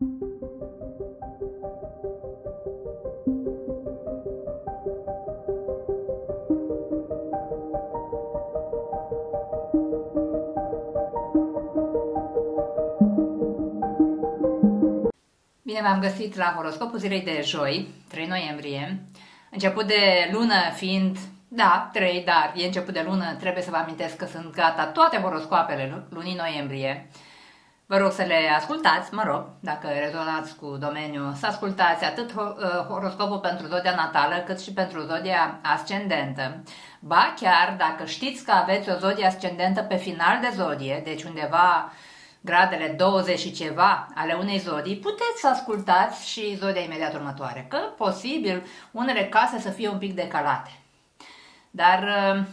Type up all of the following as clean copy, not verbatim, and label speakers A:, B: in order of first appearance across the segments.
A: Bine v-am găsit la horoscopul zilei de joi, 3 noiembrie, început de lună fiind, da, 3, dar e început de lună, trebuie să vă amintesc că sunt gata toate horoscoapele lunii noiembrie. Vă rog să le ascultați, mă rog, dacă rezonați cu domeniul, să ascultați atât horoscopul pentru zodia natală, cât și pentru zodia ascendentă. Ba chiar, dacă știți că aveți o zodie ascendentă pe final de zodie, deci undeva gradele 20 și ceva ale unei zodii, puteți să ascultați și zodia imediat următoare, că posibil unele case să fie un pic decalate. Dar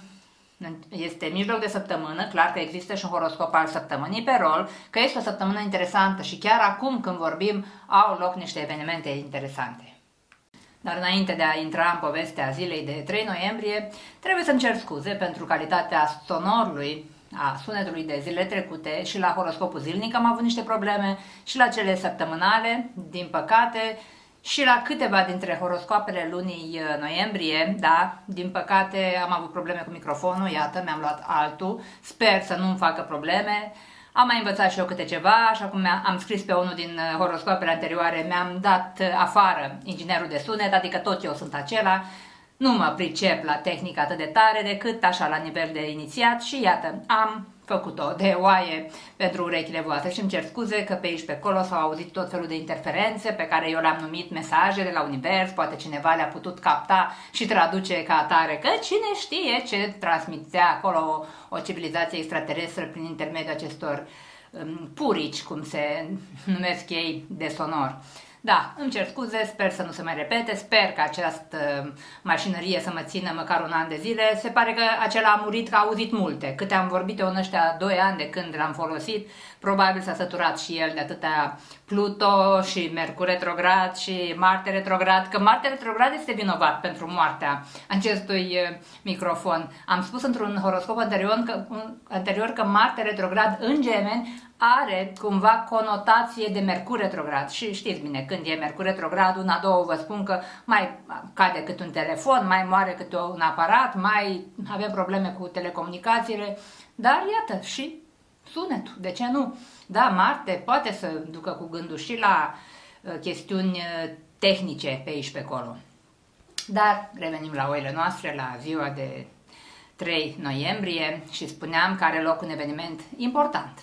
A: este mijloc de săptămână, clar că există și un horoscop al săptămânii pe rol, că este o săptămână interesantă și chiar acum când vorbim au loc niște evenimente interesante. Dar înainte de a intra în povestea zilei de 3 noiembrie, trebuie să-mi cer scuze pentru calitatea sonorului, a sunetului de zile trecute și la horoscopul zilnic am avut niște probleme și la cele săptămânale, din păcate, și la câteva dintre horoscoapele lunii noiembrie, da, din păcate am avut probleme cu microfonul, iată, mi-am luat altul, sper să nu-mi facă probleme. Am mai învățat și eu câte ceva, așa cum am scris pe unul din horoscoapele anterioare, mi-am dat afară inginerul de sunet, adică tot eu sunt acela. Nu mă pricep la tehnică atât de tare decât așa la nivel de inițiat și iată, am făcut-o de oaie pentru urechile voastre și îmi cer scuze că pe aici pe acolo s-au auzit tot felul de interferențe pe care eu le-am numit mesaje de la univers, poate cineva le-a putut capta și traduce ca atare, că cine știe ce transmitea acolo o civilizație extraterestră prin intermediul acestor purici, cum se numesc ei, de sonor. Da, îmi cer scuze, sper să nu se mai repete, sper că această mașinărie să mă țină măcar un an de zile. Se pare că acela a murit, că a auzit multe. Câte am vorbit eu în ăștia 2 ani de când l-am folosit, probabil s-a săturat și el de atâtea Pluto și Mercur retrograd și Marte retrograd, că Marte retrograd este vinovat pentru moartea acestui microfon. Am spus într-un horoscop anterior că Marte retrograd în Gemeni are cumva conotație de Mercur retrograd și știți bine, când e Mercur retrograd, una, două, vă spun că mai cade cât un telefon, mai moare cât un aparat, mai avem probleme cu telecomunicațiile, dar iată și sunetul, de ce nu? Da, Marte poate să ducă cu gândul și la chestiuni tehnice pe aici pe acolo. Dar revenim la oile noastre, la ziua de 3 noiembrie și spuneam că are loc un eveniment important.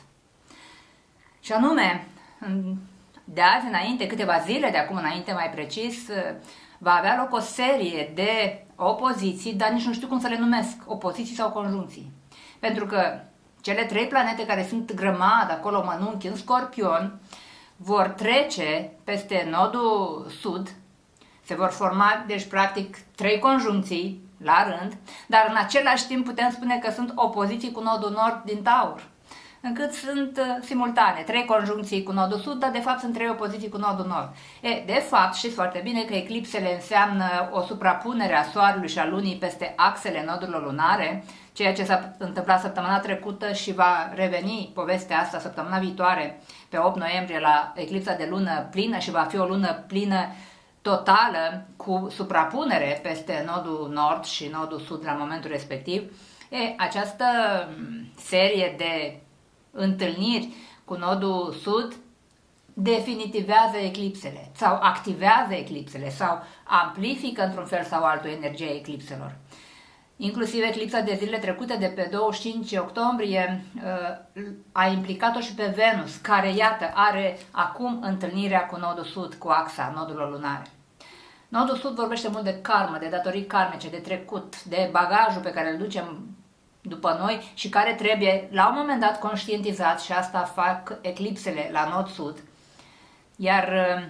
A: Și anume, de azi înainte, câteva zile de acum înainte mai precis, va avea loc o serie de opoziții, dar nici nu știu cum să le numesc, opoziții sau conjuncții. Pentru că cele 3 planete care sunt grămadă acolo, mănunchi, în Scorpion, vor trece peste nodul sud, se vor forma, deci practic 3 conjuncții la rând, dar în același timp putem spune că sunt opoziții cu nodul nord din Taur, încât sunt simultane, 3 conjuncții cu nodul sud, dar de fapt sunt 3 opoziții cu nodul nord. De fapt știți foarte bine că eclipsele înseamnă o suprapunere a Soarelui și a Lunii peste axele nodurilor lunare, ceea ce s-a întâmplat săptămâna trecută și va reveni povestea asta săptămâna viitoare, pe 8 noiembrie, la eclipsa de lună plină și va fi o lună plină totală cu suprapunere peste nodul nord și nodul sud la momentul respectiv. Această serie de întâlniri cu nodul sud definitivează eclipsele sau activează eclipsele sau amplifică într-un fel sau altul energia eclipselor. Inclusiv eclipsa de zile trecute de pe 25 octombrie a implicat-o și pe Venus, care, iată, are acum întâlnirea cu nodul sud, cu axa nodurilor lunare. Nodul sud vorbește mult de karmă, de datorii karmice, de trecut, de bagajul pe care îl ducem după noi și care trebuie la un moment dat conștientizat, și asta fac eclipsele la nod sud, iar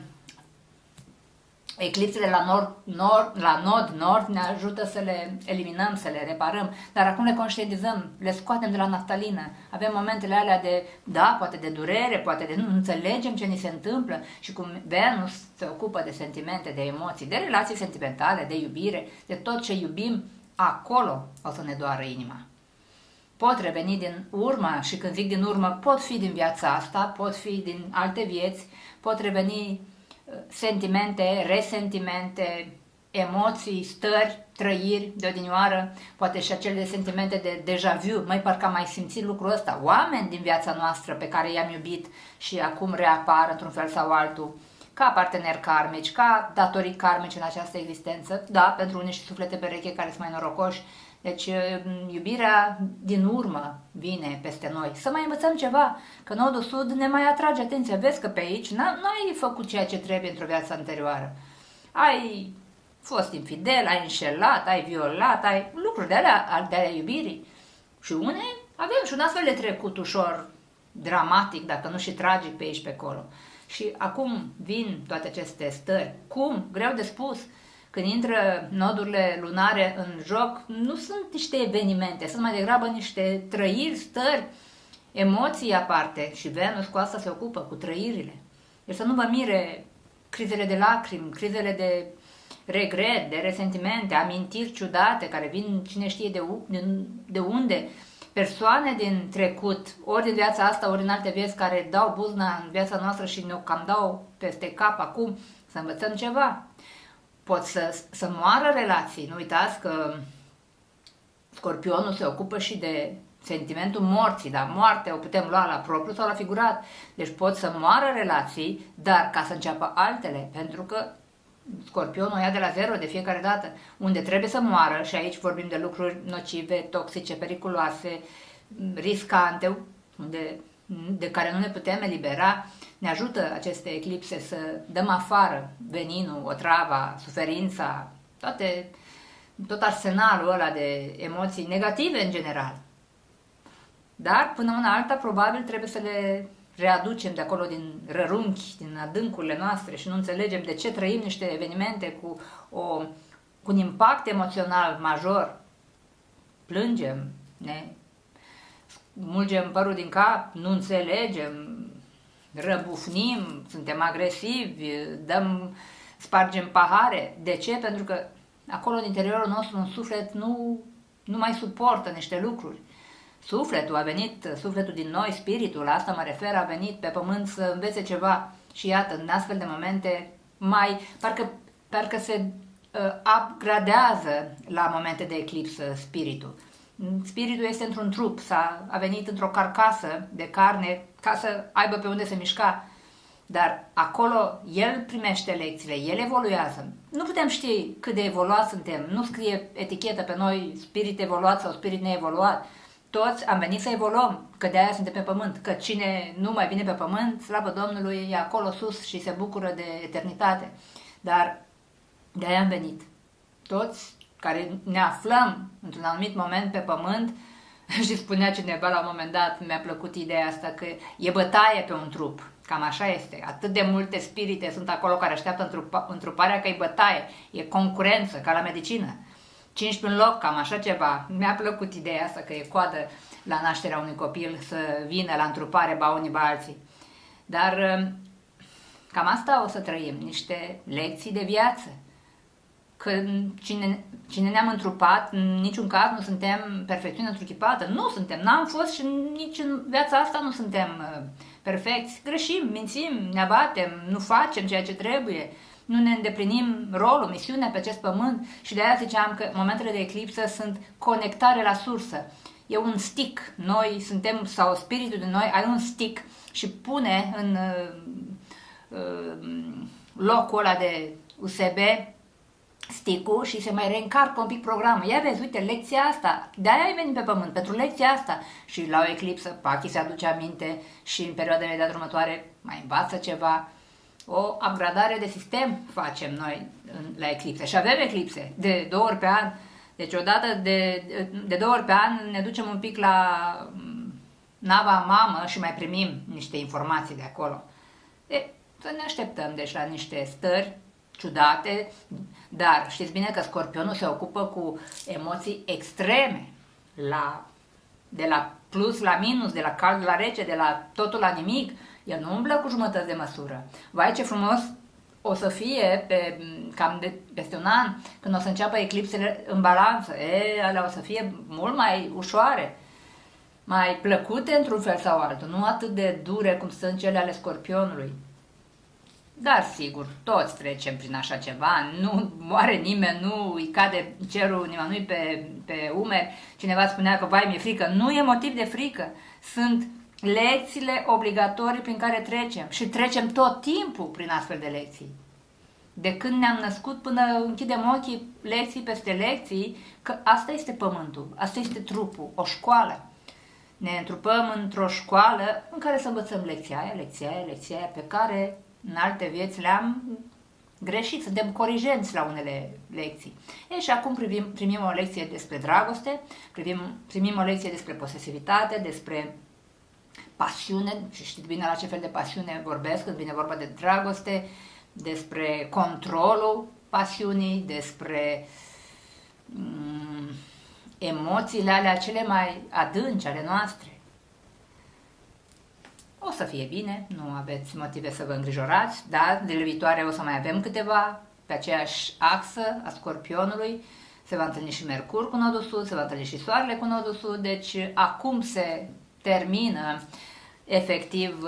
A: eclipsele la nod nord ne ajută să le eliminăm, să le reparăm, dar acum le conștientizăm, le scoatem de la naftalină. Avem momentele alea de, da, poate de durere, poate de nu înțelegem ce ni se întâmplă și cum Venus se ocupă de sentimente, de emoții, de relații sentimentale, de iubire, de tot ce iubim, acolo o să ne doară inima. pot reveni din urmă, și când zic din urmă, pot fi din viața asta, pot fi din alte vieți, pot reveni sentimente, resentimente, emoții, stări, trăiri de odinioară, poate și acele sentimente de deja vu, mai parcă am mai simțit lucrul ăsta, oameni din viața noastră pe care i-am iubit și acum reapar într-un fel sau altul, ca parteneri karmici, ca datorii karmici în această existență, da, pentru unii și suflete pereche care sunt mai norocoși. Deci iubirea din urmă vine peste noi. Să mai învățăm ceva, că Nodul Sud ne mai atrage atenția. Vezi că pe aici n-ai făcut ceea ce trebuie într-o viață anterioară. Ai fost infidel, ai înșelat, ai violat, ai lucruri de alea iubirii. Și avem și un astfel de trecut ușor dramatic, dacă nu și tragic pe aici pe acolo. Și acum vin toate aceste stări. Cum? Greu de spus. Când intră nodurile lunare în joc, nu sunt niște evenimente, sunt mai degrabă niște trăiri, stări, emoții aparte. Și Venus cu asta se ocupă, cu trăirile. Deci să nu vă mire crizele de lacrimi, crizele de regret, de resentimente, amintiri ciudate care vin cine știe de unde, persoane din trecut, ori din viața asta, ori din alte vieți, care dau buzna în viața noastră și ne-o cam dau peste cap acum, să învățăm ceva. Pot să moară relații. Nu uitați că Scorpionul se ocupă și de sentimentul morții, dar moartea o putem lua la propriu sau la figurat. Deci pot să moară relații, dar ca să înceapă altele, pentru că Scorpionul ia de la zero de fiecare dată, unde trebuie să moară, și aici vorbim de lucruri nocive, toxice, periculoase, riscante, de care nu ne putem elibera. Ne ajută aceste eclipse să dăm afară veninul, otrava, suferința, tot arsenalul ăla de emoții negative în general. Dar până una alta probabil trebuie să le readucem de acolo din rărunchi, din adâncurile noastre, și nu înțelegem de ce trăim niște evenimente cu un impact emoțional major. Plângem, ne mulgem părul din cap, nu înțelegem, răbufnim, suntem agresivi, spargem pahare. De ce? Pentru că acolo în interiorul nostru un suflet nu mai suportă niște lucruri. Sufletul din noi, spiritul, la asta mă refer, a venit pe pământ să învețe ceva și iată, în astfel de momente parcă se upgradează la momente de eclipsă spiritul. Spiritul este într-un trup, a venit într-o carcasă de carne ca să aibă pe unde se mișca, dar acolo el primește lecțiile, el evoluează. Nu putem ști cât de evoluat suntem, nu scrie etichetă pe noi spirit evoluat sau spirit neevoluat. Toți am venit să evoluăm, că de-aia suntem pe pământ, că cine nu mai vine pe pământ, slavă Domnului, e acolo sus și se bucură de eternitate. Dar de-aia am venit. Toți care ne aflăm într-un anumit moment pe pământ, și spunea cineva la un moment dat, mi-a plăcut ideea asta, că e bătaie pe un trup. Cam așa este. Atât de multe spirite sunt acolo care așteaptă întruparea, că e bătaie, e concurență, ca la medicină. 15 în loc, cam așa ceva. Mi-a plăcut ideea asta, că e coadă la nașterea unui copil să vină la întrupare, ba unii, ba alții. Dar cam asta o să trăim, niște lecții de viață. Că cine ne-am întrupat, în niciun caz nu suntem perfecțiune întruchipată. Nu suntem, n-am fost și nici în viața asta nu suntem perfecți. Greșim, mințim, ne abatem, nu facem ceea ce trebuie, nu ne îndeplinim rolul, misiunea pe acest pământ, și de aia ziceam că momentele de eclipsă sunt conectare la sursă. E un stick, noi suntem, sau spiritul din noi are un stick și pune în locul ăla de USB stick-ul și se mai reîncarcă un pic programul. Ia vezi, uite, lecția asta, de-aia ai venit pe pământ, pentru lecția asta. Și la o eclipsă, Pachi se aduce aminte și în perioadele de următoare mai învață ceva. O upgradare de sistem facem noi la eclipse. Și avem eclipse de 2 ori pe an. Deci odată de 2 ori pe an ne ducem un pic la nava mamă și mai primim niște informații de acolo. Să ne așteptăm deci la niște stări ciudate, dar știți bine că Scorpionul se ocupă cu emoții extreme, de la plus la minus, de la cald la rece, de la totul la nimic. El nu umblă cu jumătăți de măsură. Vai, ce frumos o să fie peste un an, când o să înceapă eclipsele în balanță. Alea o să fie mult mai ușoare. mai plăcute într-un fel sau altul, nu atât de dure cum sunt cele ale Scorpionului. Dar sigur, toți trecem prin așa ceva, nu moare nimeni, nu îi cade cerul nimănui pe umeri. Cineva spunea că, vai, mi-e frică. Nu e motiv de frică, sunt lecțiile obligatorii prin care trecem și trecem tot timpul prin astfel de lecții. De când ne-am născut până închidem ochii, lecții peste lecții, că asta este pământul, asta este trupul, o școală. Ne întrupăm într-o școală în care să învățăm lecția aia pe care în alte vieți le-am greșit, suntem corigenți la unele lecții. E, și acum primim o lecție despre dragoste, primim o lecție despre posesivitate, despre pasiune, și știți bine la ce fel de pasiune vorbesc când vine vorba de dragoste, despre controlul pasiunii, despre emoțiile alea cele mai adânci ale noastre. O să fie bine, nu aveți motive să vă îngrijorați, dar de viitoare o să mai avem câteva pe aceeași axă a Scorpionului. Se va întâlni și Mercur cu nodul sud, se va întâlni și Soarele cu nodul sud, deci acum se termină efectiv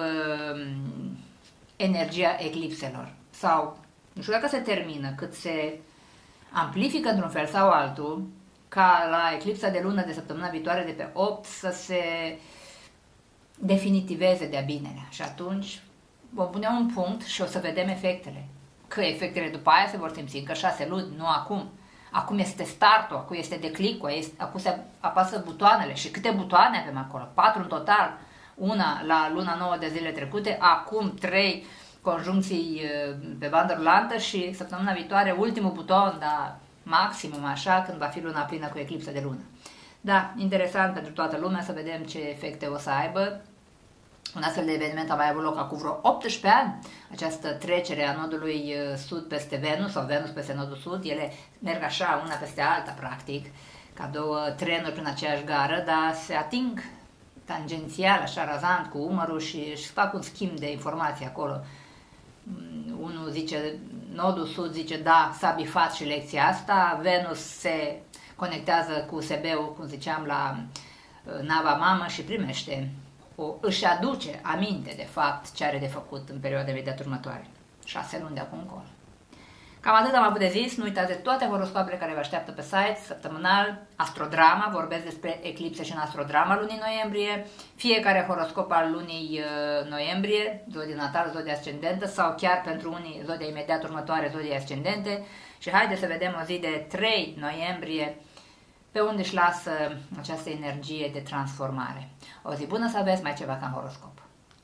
A: energia eclipselor. Sau, nu știu dacă se termină, cât se amplifică într-un fel sau altul, ca la eclipsa de lună de săptămâna viitoare de pe 8 să se definitiveze de-a binelea. Și atunci vom pune un punct și o să vedem efectele. Că efectele după aia se vor simți încă 6 luni, nu acum. Acum este startul, acum este declicul, acum se apasă butoanele. Și câte butoane avem acolo? 4 în total. Una la luna nouă de zile trecute, acum 3 conjuncții pe bandă rulantă și săptămâna viitoare ultimul buton, dar maximum așa, când va fi luna plină cu eclipsă de lună. Da, interesant pentru toată lumea să vedem ce efecte o să aibă. Un astfel de eveniment a mai avut loc acum vreo 18 ani, această trecere a nodului sud peste Venus sau Venus peste nodul sud. Ele merg așa, una peste alta, practic, ca două trenuri prin aceeași gară, dar se ating tangențial, așa, razant, cu umărul și își fac un schimb de informații acolo. Unul zice, nodul sud zice, da, s-a bifat și lecția asta, Venus se conectează cu USB-ul, cum ziceam, la nava mamă și primește, își aduce aminte, de fapt, ce are de făcut în perioada imediat următoare. 6 luni de acum încolo. Cam atât am avut de zis, nu uitați de toate horoscoapele care vă așteaptă pe site, săptămânal, Astrodrama, vorbesc despre eclipse și în Astrodrama lunii noiembrie, fiecare horoscop al lunii noiembrie, zodie natală, zodie ascendentă sau chiar pentru unii zodia imediat următoare, zodie ascendente. Și haideți să vedem o zi de 3 noiembrie pe unde își lasă această energie de transformare. O zi bună să aveți, mai ceva ca în horoscop.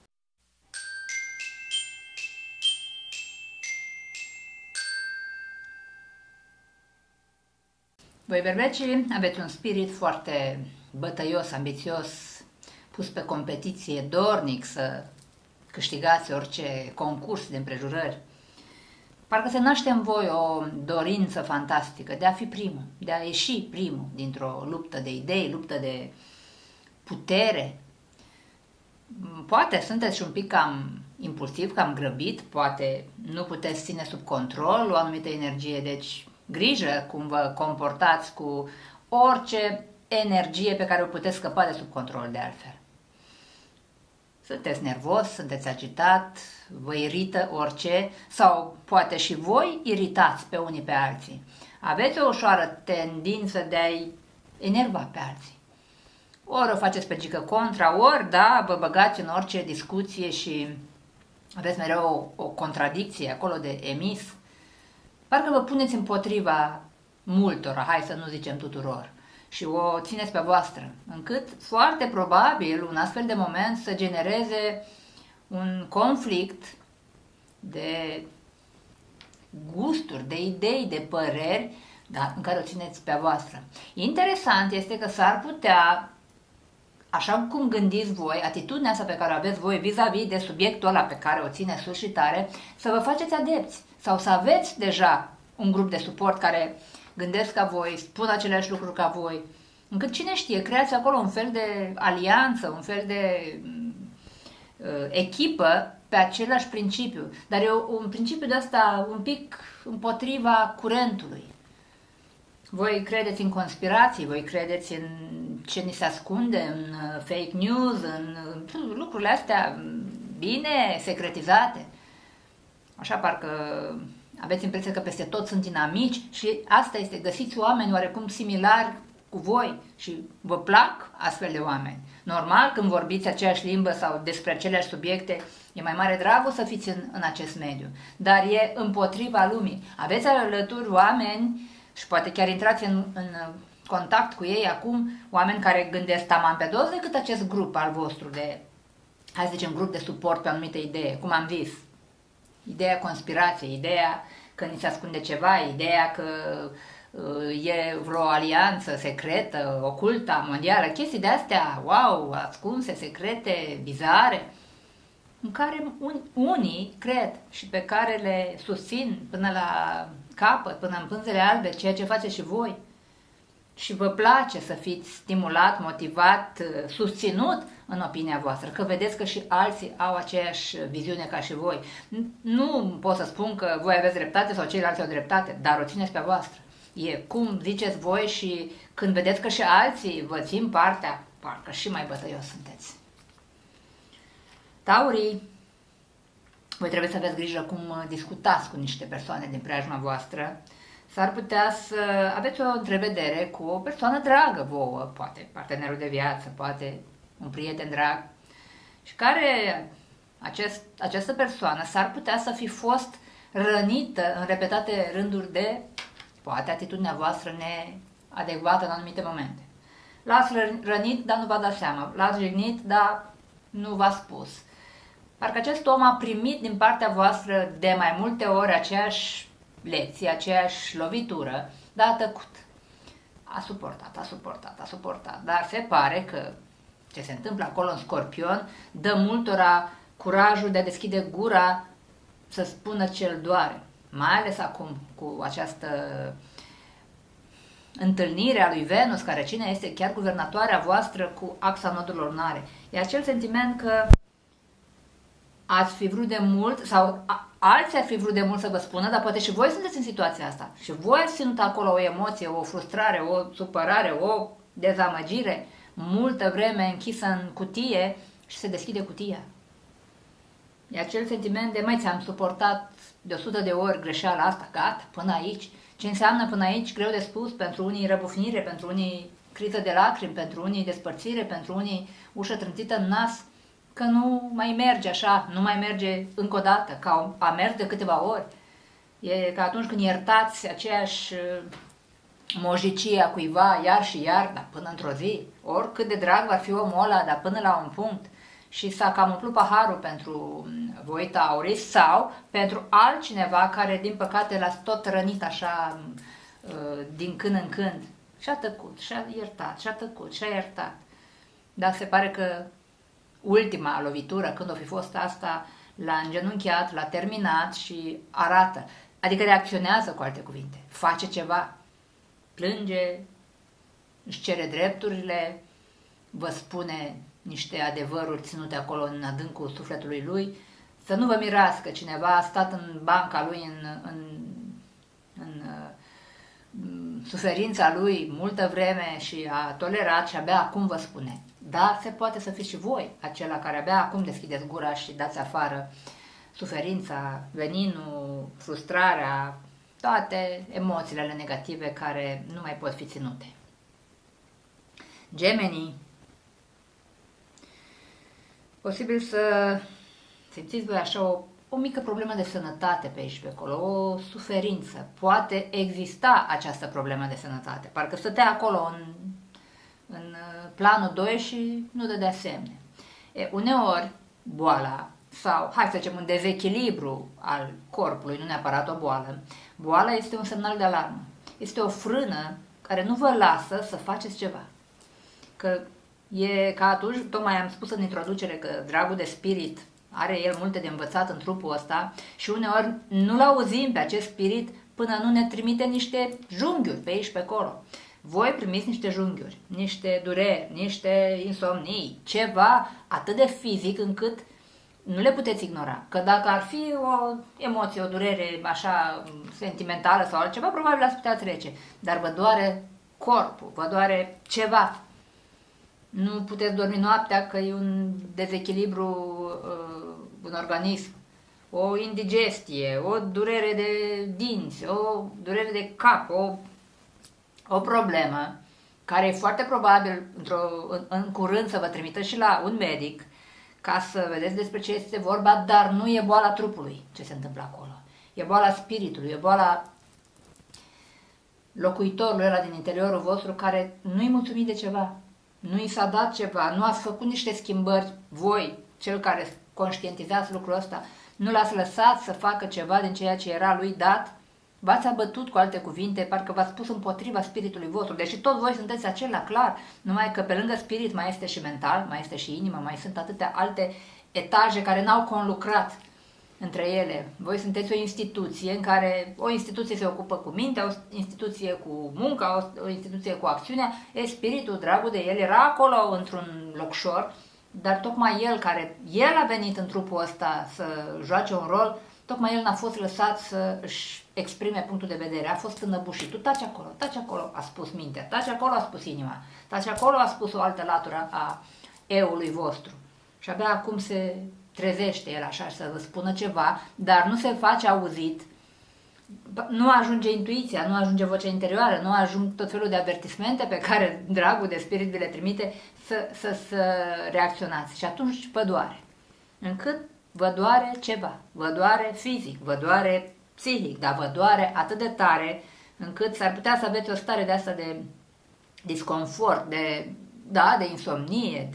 A: Voi berbecii aveți un spirit foarte bătăios, ambițios, pus pe competiție, dornic să câștigați orice concurs de împrejurări. Parcă se naște în voi o dorință fantastică de a fi primul, de a ieși primul dintr-o luptă de idei, luptă de putere. Poate sunteți și un pic cam impulsiv, cam grăbit, poate nu puteți ține sub control o anumită energie, deci grijă cum vă comportați cu orice energie pe care o puteți scăpa de sub control de altfel. Sunteți nervos, sunteți agitat, vă irită orice sau poate și voi iritați pe unii pe alții. Aveți o ușoară tendință de a-i enerva pe alții. Ori o faceți pe gică contra, ori da, vă băgați în orice discuție și aveți mereu o contradicție acolo de emis. Parcă vă puneți împotriva multora, hai să nu zicem tuturor, și o țineți pe voastră, încât foarte probabil un astfel de moment să genereze un conflict de gusturi, de idei, de păreri, dar în care o țineți pe voastră. Interesant este că s-ar putea, așa cum gândiți voi, atitudinea asta pe care o aveți voi vis-a-vis de subiectul ăla pe care o ține sus și tare, să vă faceți adepți sau să aveți deja un grup de suport care gândesc ca voi, spun aceleași lucruri ca voi, încât cine știe, creați acolo un fel de alianță, un fel de echipă pe același principiu, dar e un principiu de asta un pic împotriva curentului. Voi credeți în conspirații, voi credeți în ce ni se ascunde, în fake news, în lucrurile astea bine secretizate. Așa parcă aveți impresia că peste tot sunt inamici și asta este, găsiți oameni oarecum similari cu voi și vă plac astfel de oameni. Normal, când vorbiți aceeași limbă sau despre aceleași subiecte, e mai mare dragul să fiți în acest mediu, dar e împotriva lumii. Aveți alături oameni și poate chiar intrați în contact cu ei acum, oameni care gândesc taman pe dos decât acest grup al vostru de, hai să zicem, grup de suport pe o anumită idee, cum am zis. Ideea conspirației, ideea că ni se ascunde ceva, ideea că e vreo alianță secretă, ocultă, mondială, chestii de astea, wow, ascunse, secrete, bizare, în care unii cred și pe care le susțin până la capăt, până în pânzele albe, ceea ce faceți și voi. Și vă place să fiți stimulat, motivat, susținut în opinia voastră, că vedeți că și alții au aceeași viziune ca și voi. Nu pot să spun că voi aveți dreptate sau ceilalți au dreptate, dar o țineți pe voastră. E cum ziceți voi și când vedeți că și alții vă țin partea, parcă și mai bătăios sunteți. Taurii, voi trebuie să aveți grijă cum discutați cu niște persoane din preajma voastră. S-ar putea să aveți o întrevedere cu o persoană dragă vouă, poate partenerul de viață, poate un prieten drag, și care această persoană s-ar putea să fi fost rănită în repetate rânduri de, poate, atitudinea voastră neadecvată în anumite momente. L-ați rănit, dar nu v-a dat seama. L-ați jignit, dar nu v-a spus. Parcă acest om a primit din partea voastră de mai multe ori aceeași lecție, aceeași lovitură, dar a tăcut. A suportat. Dar se pare că ce se întâmplă acolo în Scorpion dă multora curajul de a deschide gura să spună ce îl doare. Mai ales acum cu această întâlnire a lui Venus, care cine este chiar guvernatoarea voastră cu axa nodurilor lunare. E acel sentiment că ați fi vrut de mult, sau alții ar fi vrut de mult să vă spună, dar poate și voi sunteți în situația asta. Și voi ați ținut acolo o emoție, o frustrare, o supărare, o dezamăgire, multă vreme închisă în cutie și se deschide cutia. E acel sentiment de, mai ți-am suportat de 100 de ori greșeala asta, gata, până aici. Ce înseamnă până aici? Greu de spus, pentru unii răbufnire, pentru unii criză de lacrimi, pentru unii despărțire, pentru unii ușă trântită în nas, că nu mai merge așa, nu mai merge încă o dată, ca a mers de câteva ori. E ca atunci când iertați aceeași mojicie a cuiva iar și iar, dar până într-o zi, oricât de drag va fi omul ăla, dar până la un punct, și s-a cam umplut paharul pentru voi taurii sau pentru altcineva care, din păcate, l-ați tot rănit așa din când în când. Și-a tăcut, și-a iertat, și-a tăcut, și-a iertat. Dar se pare că ultima lovitură, când o fi fost asta, l-a îngenunchiat, l-a terminat și arată. Adică reacționează, cu alte cuvinte. Face ceva, plânge, își cere drepturile, vă spune niște adevăruri ținute acolo în adâncul sufletului lui. Să nu vă mirați că cineva a stat în banca lui, în suferința lui multă vreme și a tolerat și abia acum vă spune. Dar se poate să fiți și voi acela care abia acum deschideți gura și dați afară suferința, veninul, frustrarea, toate emoțiile negative care nu mai pot fi ținute. Gemenii, posibil să simțiți voi așa o mică problemă de sănătate pe aici pe acolo, o suferință. Poate exista această problemă de sănătate. Parcă stătea acolo în planul 2 și nu dădea semne. Uneori, boala sau, hai să zicem, un dezechilibru al corpului, nu neapărat o boală, boala este un semnal de alarmă. Este o frână care nu vă lasă să faceți ceva. Că e ca atunci, tocmai am spus în introducere că dragul de spirit are el multe de învățat în trupul ăsta și uneori nu-l auzim pe acest spirit până nu ne trimite niște junghiuri pe aici pe acolo. Voi primiți niște junghiuri, niște dureri, niște insomnii, ceva atât de fizic încât nu le puteți ignora. Că dacă ar fi o emoție, o durere așa sentimentală sau altceva, probabil ați putea trece. Dar vă doare corpul, vă doare ceva. Nu puteți dormi noaptea că e un dezechilibru în organism, o indigestie, o durere de dinți, o durere de cap, o problemă care e foarte probabil în curând să vă trimită și la un medic ca să vedeți despre ce este vorba, dar nu e boala trupului ce se întâmplă acolo. E boala spiritului, e boala locuitorului ăla din interiorul vostru care nu-i mulțumit de ceva, nu i s-a dat ceva, nu ați făcut niște schimbări, voi, cel care conștientizați lucrul ăsta, nu l-ați lăsat să facă ceva din ceea ce era lui dat, v-ați abătut, cu alte cuvinte, parcă v-ați pus împotriva spiritului vostru, deși tot voi sunteți acela, clar, numai că pe lângă spirit mai este și mental, mai este și inimă, mai sunt atâtea alte etaje care n-au conlucrat între ele. Voi sunteți o instituție în care o instituție se ocupă cu mintea, o instituție cu munca, o instituție cu acțiunea, spiritul, dragul de el, era acolo într-un locșor, dar tocmai el a venit în trupul ăsta să joace un rol, tocmai el n-a fost lăsat să își exprime punctul de vedere, a fost înăbușit. Tu taci acolo, a spus mintea, taci acolo, a spus inima, taci acolo, a spus o altă latură a eului vostru. Și abia acum se trezește el așa să vă spună ceva, dar nu se face auzit, nu ajunge intuiția, nu ajunge vocea interioară, nu ajung tot felul de avertismente pe care dragul de spirit vi le trimite să reacționați. Și atunci vă doare. Încât vă doare ceva, vă doare fizic, vă doare psihic, dar vă doare atât de tare încât s-ar putea să aveți o stare de asta de disconfort, de insomnie,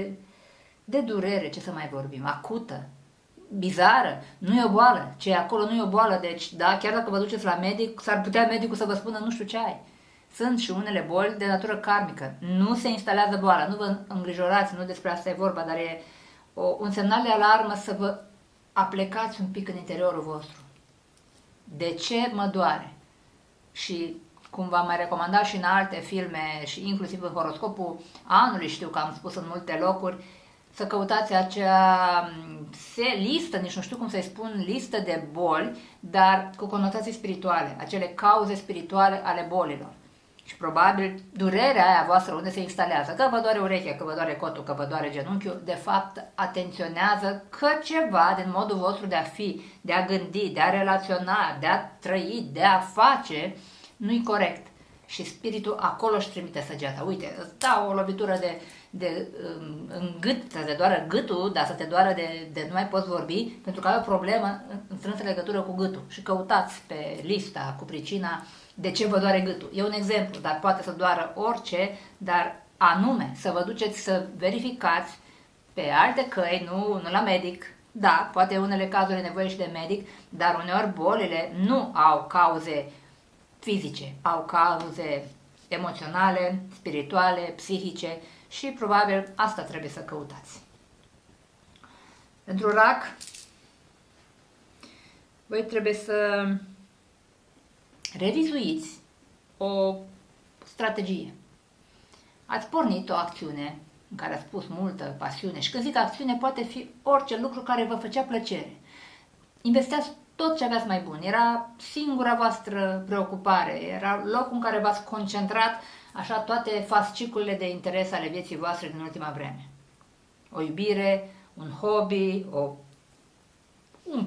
A: de durere, ce să mai vorbim, acută, bizară, nu e o boală, ce e acolo nu e o boală, deci, da, chiar dacă vă duceți la medic, s-ar putea medicul să vă spună nu știu ce ai. Sunt și unele boli de natură karmică, nu se instalează boala, nu vă îngrijorați, nu despre asta e vorba, dar e un semnal de alarmă să vă aplecați un pic în interiorul vostru. De ce mă doare? Și cum v-am mai recomandat și în alte filme și inclusiv în horoscopul anului, știu că am spus în multe locuri, să căutați acea listă, nici nu știu cum să-i spun, listă de boli, dar cu conotații spirituale, acele cauze spirituale ale bolilor. Și probabil durerea aia voastră unde se instalează, că vă doare urechea, că vă doare cotul, că vă doare genunchiul, de fapt atenționează că ceva din modul vostru de a fi, de a gândi, de a relaționa, de a trăi, de a face, nu-i corect. Și spiritul acolo își trimite săgeata. Uite, îți dau o lovitură în gât, să te doară gâtul, dar să te doară de nu mai poți vorbi, pentru că ai o problemă în strânsă legătură cu gâtul. Și căutați pe lista cu pricina de ce vă doare gâtul. E un exemplu, dar poate să doară orice, dar anume să vă duceți să verificați pe alte căi, nu la medic. Da, poate în unele cazuri e nevoie și de medic, dar uneori bolile nu au cauze fizice, au cauze emoționale, spirituale, psihice și probabil asta trebuie să căutați. Pentru rac, voi trebuie să revizuiți o strategie. Ați pornit o acțiune în care ați pus multă pasiune și când zic acțiune poate fi orice lucru care vă făcea plăcere. Investeați tot ce aveați mai bun. Era singura voastră preocupare, era locul în care v-ați concentrat așa toate fasciculele de interes ale vieții voastre din ultima vreme. O iubire, un hobby, un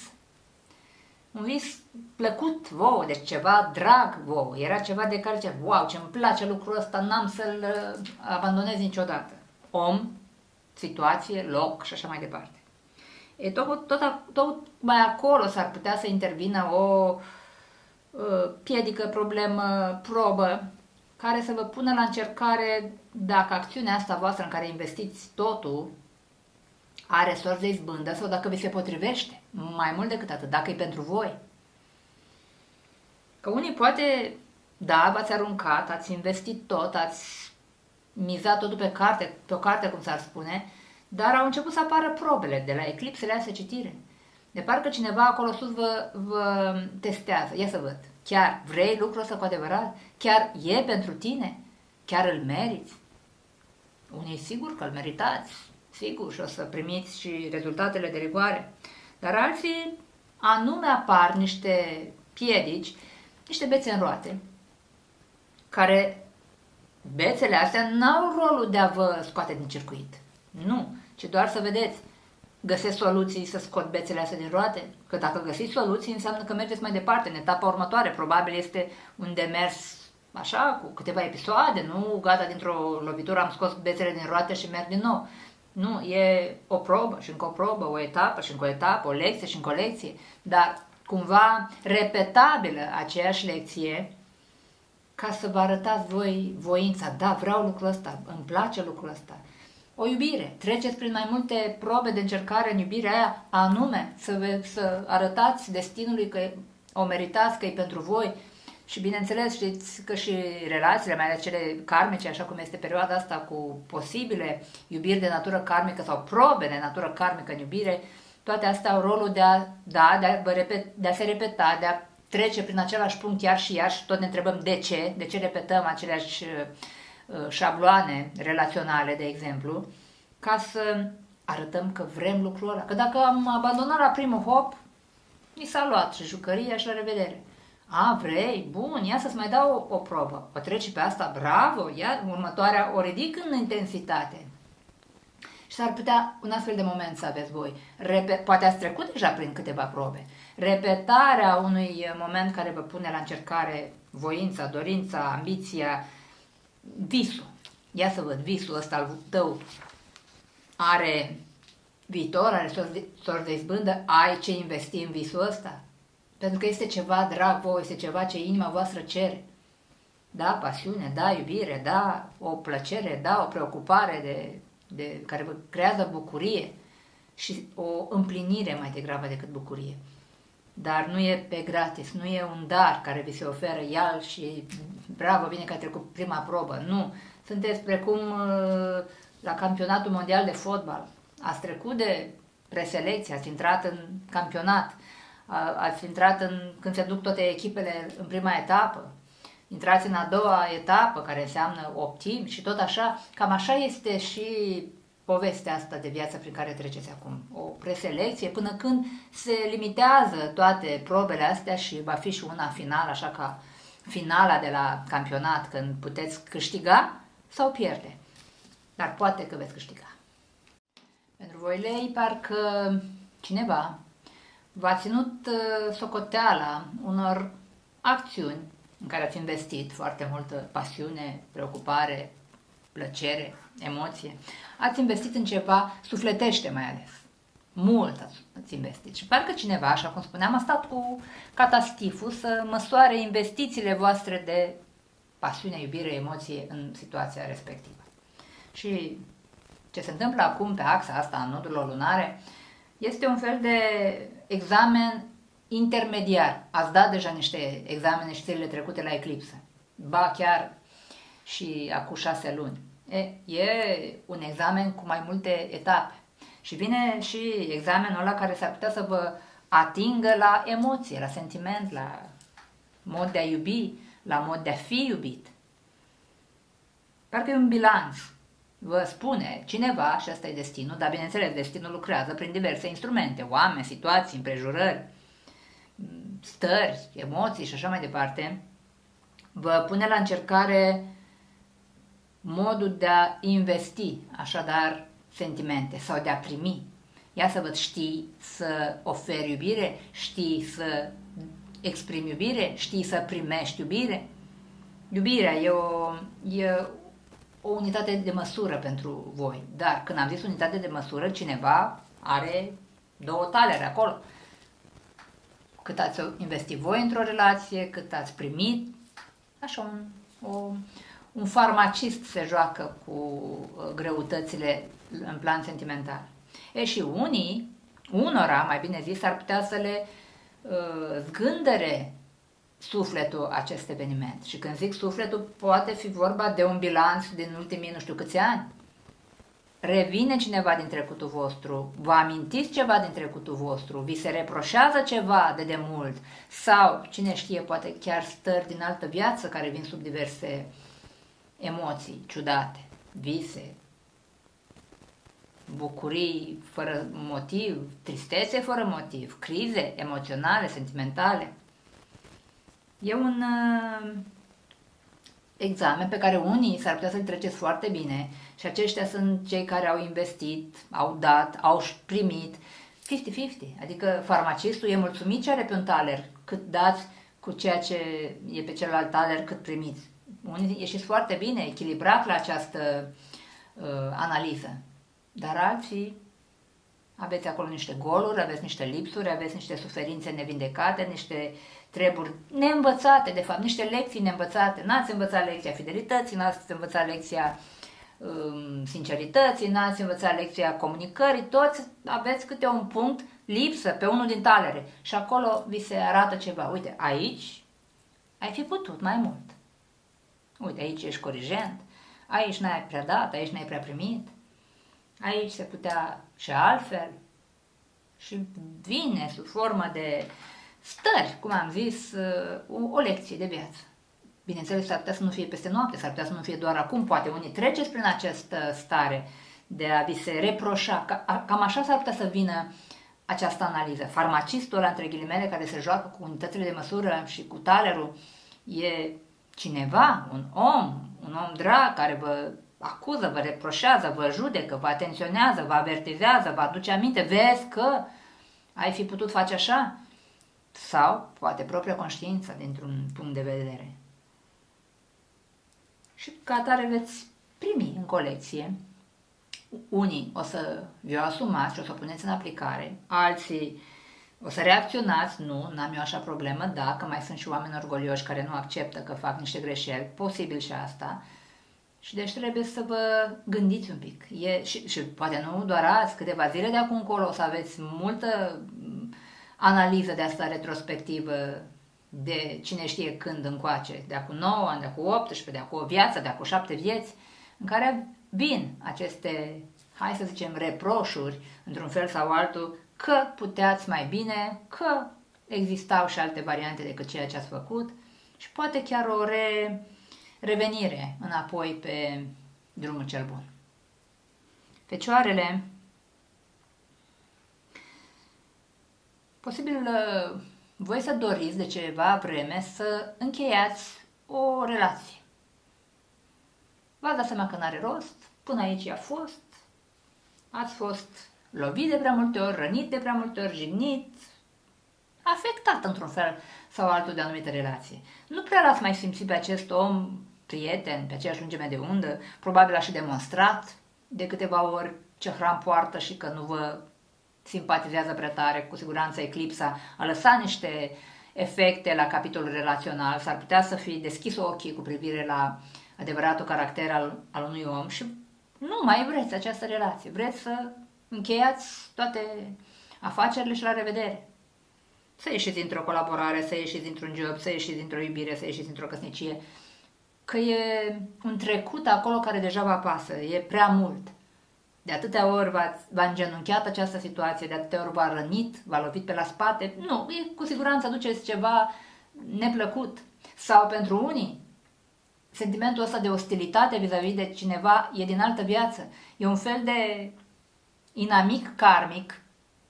A: vis plăcut vouă, deci ceva drag vouă, era ceva de care ziceați, wow, ce-mi place lucrul ăsta, n-am să-l abandonez niciodată. Om, situație, loc și așa mai departe. Tot mai acolo s-ar putea să intervină o piedică, problemă, probă, care să vă pună la încercare dacă acțiunea asta voastră în care investiți totul are sorți de izbândă sau dacă vi se potrivește, mai mult decât atât, dacă e pentru voi. Că unii poate, da, v-ați aruncat, ați investit tot, ați mizat totul pe o carte, cum s-ar spune, dar au început să apară probele de la eclipsele astea citire. De parcă cineva acolo sus vă testează. Ia să văd. Chiar vrei lucrul ăsta cu adevărat? Chiar e pentru tine? Chiar îl meriți? Unii sigur că îl meritați. sigur, și o să primiți și rezultatele de rigoare, dar alții anume apar niște piedici, niște bețe în roate, care bețele astea n-au rolul de a vă scoate din circuit. Nu, ci doar să vedeți, găsesc soluții să scot bețele astea din roate, că dacă găsiți soluții înseamnă că mergeți mai departe, în etapa următoare, probabil este un demers așa, cu câteva episoade, nu gata, dintr-o lovitură am scos bețele din roate și merg din nou. Nu, e o probă și încă o probă, o etapă și încă o etapă, o lecție și încă o lecție, dar cumva repetabilă aceeași lecție, ca să vă arătați voi voința, da, vreau lucrul ăsta, îmi place lucrul ăsta. O iubire, treceți prin mai multe probe de încercare în iubirea aia, anume să arătați destinului că o meritați, că e pentru voi. Și bineînțeles știți că și relațiile, mai ales cele karmice, așa cum este perioada asta cu posibile iubiri de natură karmică sau probe de natură karmică în iubire, toate astea au rolul de a se repeta, de a trece prin același punct iar și iar și tot ne întrebăm de ce repetăm aceleași șabloane relaționale, de exemplu, ca să arătăm că vrem lucrul ăla. Că dacă am abandonat la primul hop, mi s-a luat și jucăria și la revedere. A, vrei? Bun, ia să-ți mai dau o probă. O treci pe asta, bravo, ia următoarea, o ridic în intensitate. Și s-ar putea un astfel de moment să aveți voi. Poate ați trecut deja prin câteva probe. Repetarea unui moment care vă pune la încercare voința, dorința, ambiția, visul. Ia să văd, visul ăsta al tău are viitor, are sorți de izbândă, ai ce investi în visul ăsta? Pentru că este ceva drag voi, este ceva ce inima voastră cere. Da, pasiune, da, iubire, da, o plăcere, da, o preocupare care vă creează bucurie și o împlinire mai degrabă decât bucurie. Dar nu e pe gratis, nu e un dar care vi se oferă ial și bravo, bine că a trecut prima probă. Nu, sunteți precum la campionatul mondial de fotbal. Ați trecut de preselecție, ați intrat în campionat, ați intrat când se duc toate echipele în prima etapă, intrați în a doua etapă, care înseamnă optim și tot așa, cam așa este și povestea asta de viață prin care treceți acum. O preselecție până când se limitează toate probele astea și va fi și una finală, așa ca finala de la campionat, când puteți câștiga sau pierde. Dar poate că veți câștiga. Pentru voi lei, parcă cineva v-a ținut socoteala unor acțiuni în care ați investit foarte multă pasiune, preocupare, plăcere, emoție. Ați investit în ceva sufletește mai ales. Mult ați investit. Și parcă cineva, așa cum spuneam, a stat cu catastiful să măsoare investițiile voastre de pasiune, iubire, emoție în situația respectivă. Și ce se întâmplă acum pe axa asta a nodurilor lunare este un fel de examen intermediar. Ați dat deja niște examene și zilele trecute la eclipsă. Ba chiar și acum 6 luni. E un examen cu mai multe etape. Și vine și examenul ăla care s-ar putea să vă atingă la emoție, la sentiment, la mod de a iubi, la mod de a fi iubit. Parcă e un bilanț. Vă spune cineva, și asta e destinul, dar bineînțeles, destinul lucrează prin diverse instrumente, oameni, situații, împrejurări, stări, emoții și așa mai departe, vă pune la încercare modul de a investi, așadar, sentimente sau de a primi. Ia să văd, știi să oferi iubire, știi să exprimi iubire, știi să primești iubire. Iubirea e o unitate de măsură pentru voi, dar când am zis unitate de măsură, cineva are 2 talere acolo. Cât ați investit voi într-o relație, cât ați primit, așa un farmacist se joacă cu greutățile în plan sentimental. Și unora, mai bine zis, ar putea să le zgândere sufletul acest eveniment. Și când zic sufletul, poate fi vorba de un bilanț din ultimii nu știu câți ani. Revine cineva din trecutul vostru, vă amintiți ceva din trecutul vostru, vi se reproșează ceva de demult sau, cine știe, poate chiar stări din altă viață care vin sub diverse emoții ciudate, vise, bucurii fără motiv, tristețe fără motiv, crize emoționale, sentimentale. E un examen pe care unii s-ar putea să-l treceți foarte bine și aceștia sunt cei care au investit, au dat, au primit 50-50. Adică farmacistul e mulțumit ce are pe un taler cât dați cu ceea ce e pe celălalt taler cât primiți. Unii ieșiți foarte bine, echilibrat la această analiză, dar alții aveți acolo niște goluri, aveți niște lipsuri, aveți niște suferințe nevindecate, niște treburi neînvățate, de fapt, niște lecții neînvățate. N-ați învățat lecția fidelității, n-ați învățat lecția sincerității, n-ați învățat lecția comunicării, toți aveți câte un punct lipsă pe unul din talere și acolo vi se arată ceva. Uite, aici ai fi putut mai mult. Uite, aici ești corigent, aici n-ai prea dat, aici n-ai prea primit, aici se putea și altfel și vine sub formă de stări, cum am zis, o lecție de viață. Bineînțeles, s-ar putea să nu fie peste noapte, s-ar putea să nu fie doar acum, poate unii treceți prin această stare de a vi se reproșa, cam așa s-ar putea să vină această analiză. Farmacistul ăla, între ghilimele, care se joacă cu unitățile de măsură și cu talerul, e cineva, un om drag, care vă acuză, vă reproșează, vă judecă, vă atenționează, vă avertizează, vă aduce aminte, vezi că ai fi putut face așa? Sau poate propria conștiință dintr-un punct de vedere. Și ca atare veți primi în colecție. Unii o să vi-o asumați și o să o puneți în aplicare, alții o să reacționați, nu, n-am eu așa problemă, da, că mai sunt și oameni orgolioși care nu acceptă că fac niște greșeli, posibil și asta. Și deci trebuie să vă gândiți un pic. Și poate nu doar azi, câteva zile de acum încolo o să aveți multă analiză de asta retrospectivă de cine știe când încoace, de acum 9 ani, de acum 18, de acum o viață, de acum 7 vieți, în care vin aceste, hai să zicem, reproșuri, într-un fel sau altul, că puteați mai bine, că existau și alte variante decât ceea ce ați făcut și poate chiar o revenire înapoi pe drumul cel bun. Fecioarele, posibil voi să doriți de ceva vreme să încheiați o relație. V-ați dat seama că n-are rost, până aici a fost, ați fost lovit de prea multe ori, rănit de prea multe ori, jignit, afectat într-un fel sau altul de anumită relație. Nu prea l-ați mai simțit pe acest om prieten, pe aceeași lungime de undă, probabil a și demonstrat de câteva ori ce hram poartă și că nu vă simpatizează prea tare, cu siguranță eclipsa a lăsat niște efecte la capitolul relațional, s-ar putea să fi deschis ochii cu privire la adevăratul caracter al unui om și nu mai vreți această relație, vreți să încheiați toate afacerile și la revedere. Să ieșiți dintr-o colaborare, să ieșiți dintr-un job, să ieșiți dintr-o iubire, să ieșiți dintr-o căsnicie, că e un trecut acolo care deja vă apasă, e prea mult. De atâtea ori v-a îngenunchiat această situație, de atâtea ori v-a rănit, v-a lovit pe la spate, nu, cu siguranță aduceți ceva neplăcut. Sau pentru unii, sentimentul ăsta de ostilitate vis-a-vis de cineva e din altă viață. E un fel de inamic karmic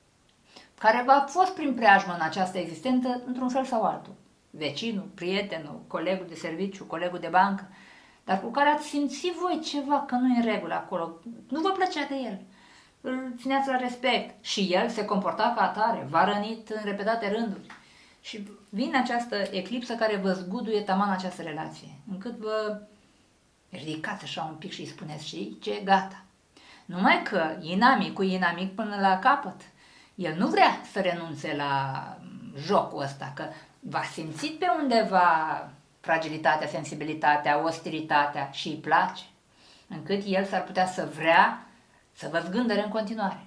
A: care v-a fost prin preajmă în această existență într-un fel sau altul. Vecinul, prietenul, colegul de serviciu, colegul de bancă, dar cu care ați simțit voi ceva că nu e în regulă acolo, nu vă plăcea de el, îl țineați la respect și el se comporta ca atare, v-a rănit în repetate rânduri și vine această eclipsă care vă zguduie taman această relație, încât vă ridicați așa un pic și îi spuneți și ce gata. Numai că inamicul e inamic până la capăt. El nu vrea să renunțe la jocul ăsta, că v-a simțit pe undeva fragilitatea, sensibilitatea, ostilitatea și îi place, încât el s-ar putea să vrea să vă zgândere în continuare.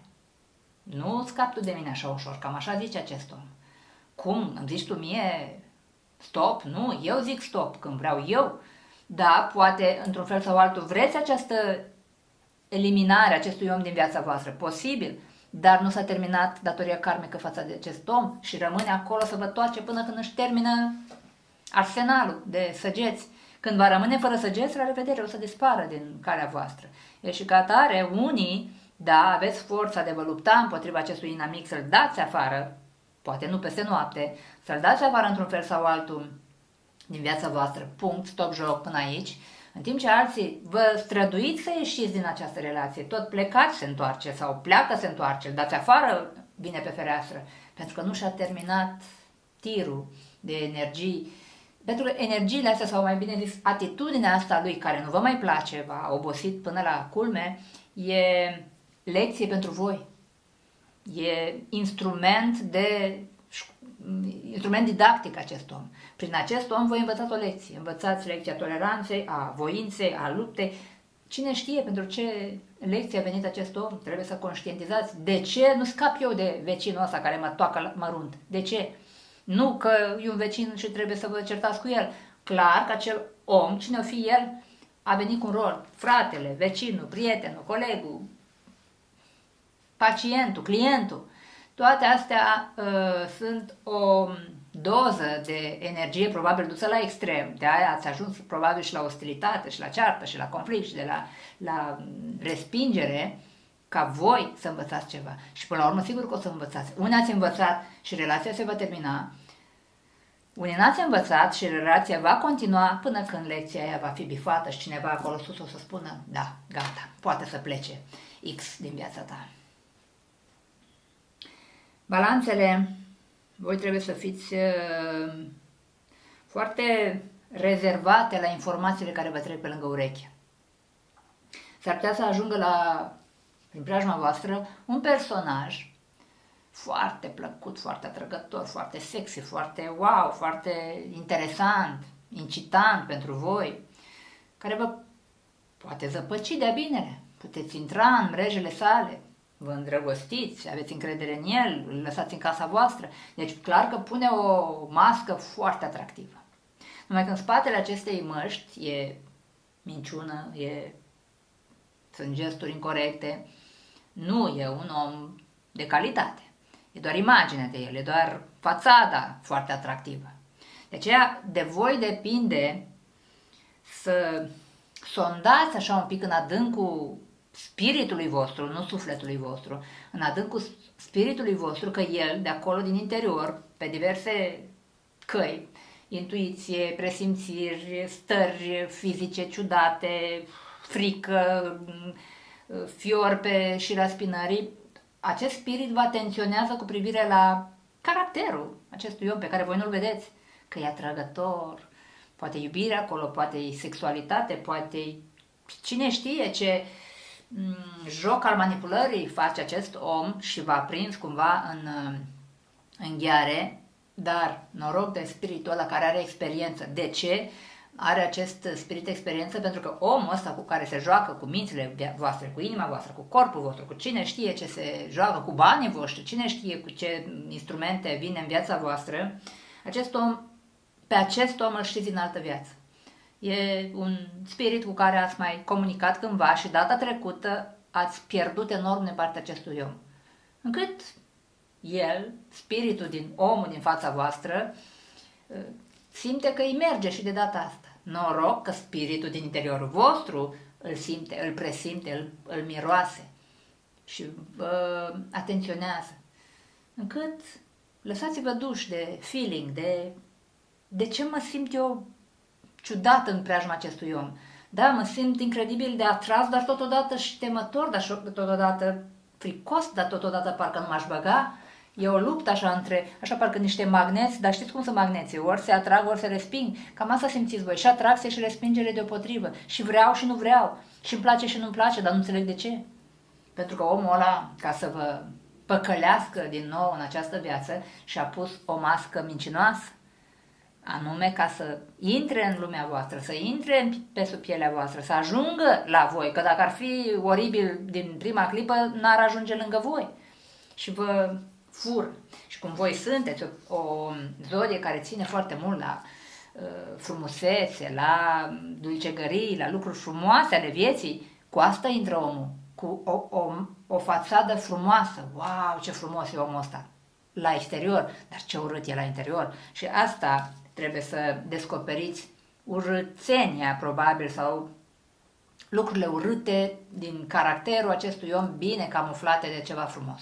A: Nu scap tu de mine așa ușor, cam așa zice acest om. Cum? Îmi zici tu mie stop? Nu, eu zic stop când vreau eu. Da, poate într-un fel sau altul vreți această eliminare acestui om din viața voastră, posibil, dar nu s-a terminat datoria karmică față de acest om și rămâne acolo să vă toarce până când își termină arsenalul de săgeți. Când va rămâne fără săgeți, la revedere, o să dispară din calea voastră. Și ca atare, unii Da, aveți forța de vă lupta împotriva acestui inamic, să-l dați afară, poate nu peste noapte, să-l dați afară într-un fel sau altul din viața voastră, punct, stop joc până aici, în timp ce alții vă străduiți să ieșiți din această relație, tot plecați se întoarce sau pleacă se întoarce, îl dați afară, vine pe fereastră, pentru că nu și-a terminat tirul de energii, pentru că energiile astea, sau mai bine zis, atitudinea asta lui care nu vă mai place, v-a obosit până la culme, e lecție pentru voi. E instrument didactic acest om. Prin acest om voi învățați o lecție. Învățați lecția toleranței, a voinței, a luptei. Cine știe pentru ce lecție a venit acest om? Trebuie să conștientizați. De ce nu scap eu de vecinul ăsta care mă toacă mărunt? De ce? Nu că e un vecin și trebuie să vă certați cu el. Clar că acel om, cine o fi el, a venit cu un rol. Fratele, vecinul, prietenul, colegul, pacientul, clientul. Toate astea sunt o doză de energie probabil dusă la extrem. De aia ați ajuns probabil și la ostilitate, și la ceartă, și la conflict, și de la respingere, ca voi să învățați ceva. Și până la urmă sigur că o să învățați. Unii ați învățat și relația se va termina. Unii n-ați învățat și relația va continua până când lecția aia va fi bifată și cineva acolo sus o să spună, da, gata, poate să plece X din viața ta. Balanțele, voi trebuie să fiți foarte rezervate la informațiile care vă trec pe lângă ureche. S-ar putea să ajungă prin preajma voastră, un personaj foarte plăcut, foarte atrăgător, foarte sexy, foarte wow, foarte interesant, incitant pentru voi, care vă poate zăpăci de-a binele. Puteți intra în mrejele sale, vă îndrăgostiți, aveți încredere în el, îl lăsați în casa voastră. Deci clar că pune o mască foarte atractivă. Numai că în spatele acestei măști e minciună, sunt gesturi incorrecte, nu e un om de calitate. E doar imaginea de el, e doar fațada foarte atractivă. De aceea, de voi depinde să sondați așa un pic în adâncul spiritului vostru, nu sufletului vostru, în adâncul spiritului vostru, că el, de acolo, din interior, pe diverse căi, intuiție, presimțiri, stări fizice ciudate, frică, fior pe șira spinării, acest spirit vă atenționează cu privire la caracterul acestui om pe care voi nu-l vedeți, că e atrăgător, poate iubire acolo, poate sexualitate, poate cine știe ce joc al manipulării face acest om și v-a prins cumva în gheare, dar noroc de spiritul ăla care are experiență. De ce are acest spirit experiență? Pentru că omul ăsta cu care se joacă cu mințile voastre, cu inima voastră, cu corpul vostru, cu cine știe ce se joacă, cu banii voștri, cine știe cu ce instrumente vine în viața voastră, pe acest om îl știți în altă viață. E un spirit cu care ați mai comunicat cândva și data trecută ați pierdut enorm de partea acestui om. Încât el, spiritul omul din fața voastră, simte că îi merge și de data asta. Noroc că spiritul din interiorul vostru îl simte, îl presimte, îl miroase și vă atenționează. Încât lăsați-vă duși de feeling, de ce mă simt eu ciudat în preajma acestui om. Da, mă simt incredibil de atras, dar totodată și temător, dar totodată fricos, dar totodată parcă nu m-aș băga. E o luptă așa parcă niște magneți, dar știți cum sunt magneții, ori se atrag, ori se resping. Cam asta simțiți voi, și atracție și respingere deopotrivă. Și vreau și nu vreau, și îmi place și nu-mi place, dar nu înțeleg de ce. Pentru că omul ăla, ca să vă păcălească din nou în această viață, și-a pus o mască mincinoasă, anume ca să intre în lumea voastră, să intre pe sub pielea voastră, să ajungă la voi, că dacă ar fi oribil din prima clipă, n-ar ajunge lângă voi și vă fură. Și cum voi sunteți o zodie care ține foarte mult la frumusețe, la dulcegării, la lucruri frumoase ale vieții, cu asta intră omul, cu o fațadă frumoasă. Wow, ce frumos e omul ăsta la exterior, dar ce urât e la interior. Și asta trebuie să descoperiți, urâțenia probabil sau lucrurile urâte din caracterul acestui om bine camuflate de ceva frumos.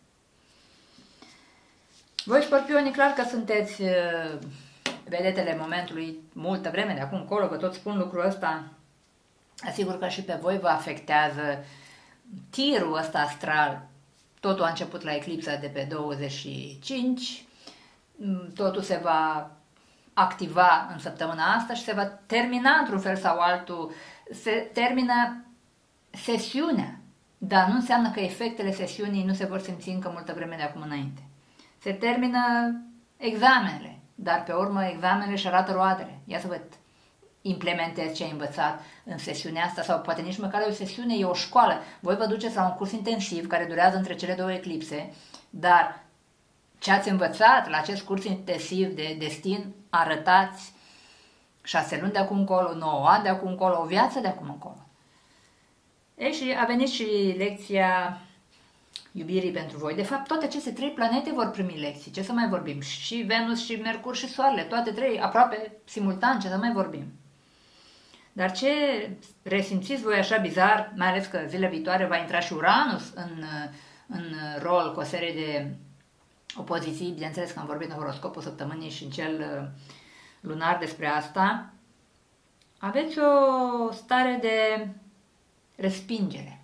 A: Voi, scorpionii, clar că sunteți vedetele momentului multă vreme de acum încolo, că tot spun lucrul ăsta. Asigur că și pe voi vă afectează tirul ăsta astral. Totul a început la eclipsa de pe 25, totul se va activa în săptămâna asta și se va termina într-un fel sau altul. Se termină sesiunea, dar nu înseamnă că efectele sesiunii nu se vor simți încă multă vreme de acum înainte. Se termină examenele, dar pe urmă examenele își arată roadele. Ia să văd, implementezi ce ai învățat în sesiunea asta sau poate nici măcar e o sesiune, e o școală. Voi vă duceți la un curs intensiv care durează între cele două eclipse, dar ce ați învățat la acest curs intensiv de destin arătați 6 luni de acum încolo, 9 ani de acum încolo, o viață de acum încolo. E, și a venit și lecția iubirii pentru voi. De fapt, toate aceste 3 planete vor primi lecții. Ce să mai vorbim? Și Venus, și Mercur, și Soarele. Toate 3 aproape simultan. Ce să mai vorbim? Dar ce resimțiți voi așa bizar, mai ales că zilele viitoare va intra și Uranus în rol cu o serie de opoziții. Bineînțeles că am vorbit în horoscopul săptămânii și în cel lunar despre asta. Aveți o stare de respingere.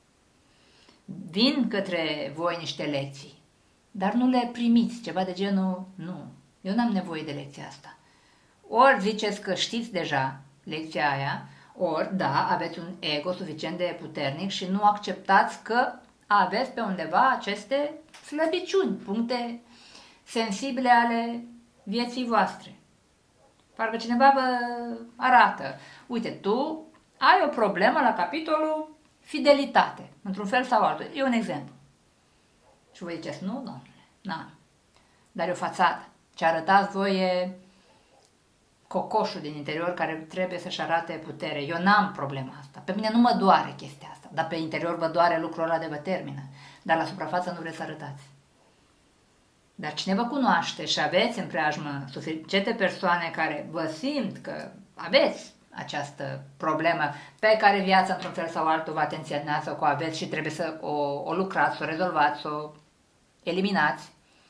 A: Vin către voi niște lecții, dar nu le primiți, ceva de genul, nu, eu n-am nevoie de lecția asta. Ori ziceți că știți deja lecția aia, ori, da, aveți un ego suficient de puternic și nu acceptați că aveți pe undeva aceste slăbiciuni, puncte sensibile ale vieții voastre. Parcă cineva vă arată, uite, tu ai o problemă la capitolul fidelitate, într-un fel sau altul. E un exemplu. Și voi ziceți, nu, domnule, n-am. Dar e o fațadă. Ce arătați voi e cocoșul din interior care trebuie să-și arate putere. Eu n-am problema asta. Pe mine nu mă doare chestia asta, dar pe interior vă doare lucrul ăla de vă termină. Dar la suprafață nu vreți să arătați. Dar cine vă cunoaște și aveți în preajmă suficiente persoane care vă simt că aveți această problemă pe care viața într-un fel sau altul vă atenționează că o aveți și trebuie să o lucrați, să o rezolvați, să o eliminați.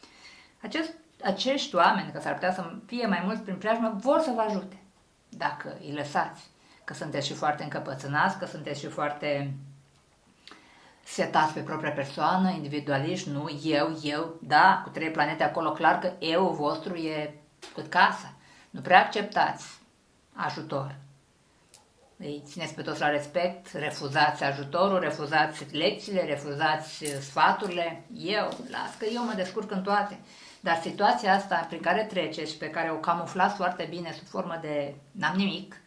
A: Acești oameni, că s-ar putea să fie mai mulți prin preajmă, vor să vă ajute. Dacă îi lăsați, că sunteți și foarte încăpățânați, că sunteți și foarte setați pe propria persoană, individualiști, nu, eu, da, cu 3 planete acolo, clar că eu vostru e cât casa. Nu prea acceptați ajutor. Îi țineți pe toți la respect, refuzați ajutorul, refuzați lecțiile, refuzați sfaturile. Las că eu mă descurc în toate. Dar situația asta prin care treceți și pe care o camuflați foarte bine sub formă de n-am nimic,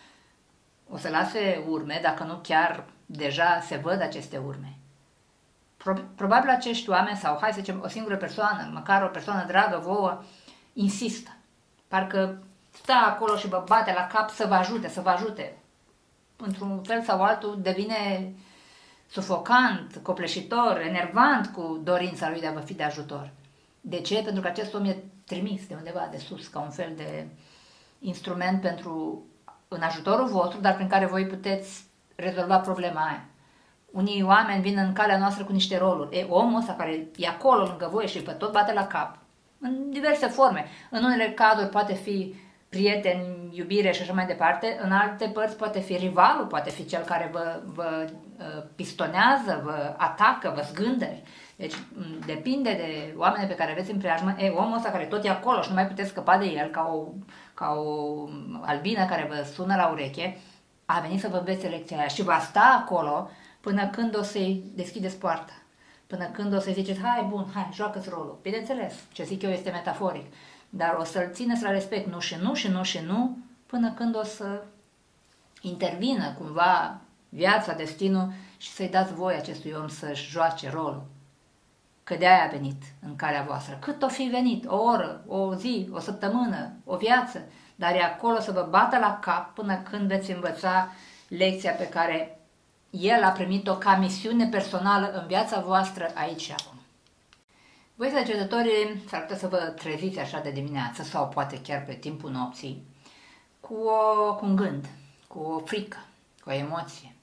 A: o să lase urme, dacă nu chiar deja se văd aceste urme. Probabil acești oameni, sau hai să zicem o singură persoană, măcar o persoană dragă vouă, insistă. Parcă stă acolo și vă bate la cap să vă ajute, să vă ajute. Într-un fel sau altul devine sufocant, copleșitor, enervant cu dorința lui de a vă fi de ajutor. De ce? Pentru că acest om e trimis de undeva de sus, ca un fel de instrument în ajutorul vostru, dar prin care voi puteți rezolva problema aia. Unii oameni vin în calea noastră cu niște roluri. Omul ăsta care e acolo lângă voi și vă tot bate la cap, în diverse forme. În unele cazuri poate fi prieten, iubire și așa mai departe, în alte părți poate fi rivalul, poate fi cel care vă pistonează, vă atacă, vă zgândări. Deci depinde de oamenii pe care aveți în preajmă. Omul ăsta care tot e acolo și nu mai puteți scăpa de el, ca o albină care vă sună la ureche, a venit să vă învețe lecția aia și va sta acolo până când o să-i deschideți poarta. Până când o să-i ziceți, hai, joacă-ți rolul. Bineînțeles, ce zic eu este metaforic. Dar o să-l țineți la respect, nu, până când o să intervină cumva viața, destinul și să-i dați voi acestui om să-și joace rolul. Că de-aia a venit în calea voastră. Cât o fi venit, o oră, o zi, o săptămână, o viață, dar e acolo să vă bată la cap până când veți învăța lecția pe care el a primit-o ca misiune personală în viața voastră aici și acum. Voi, săgetătorii, s-ar putea să vă treziți așa de dimineață sau poate chiar pe timpul nopții cu un gând, cu o frică, cu o emoție.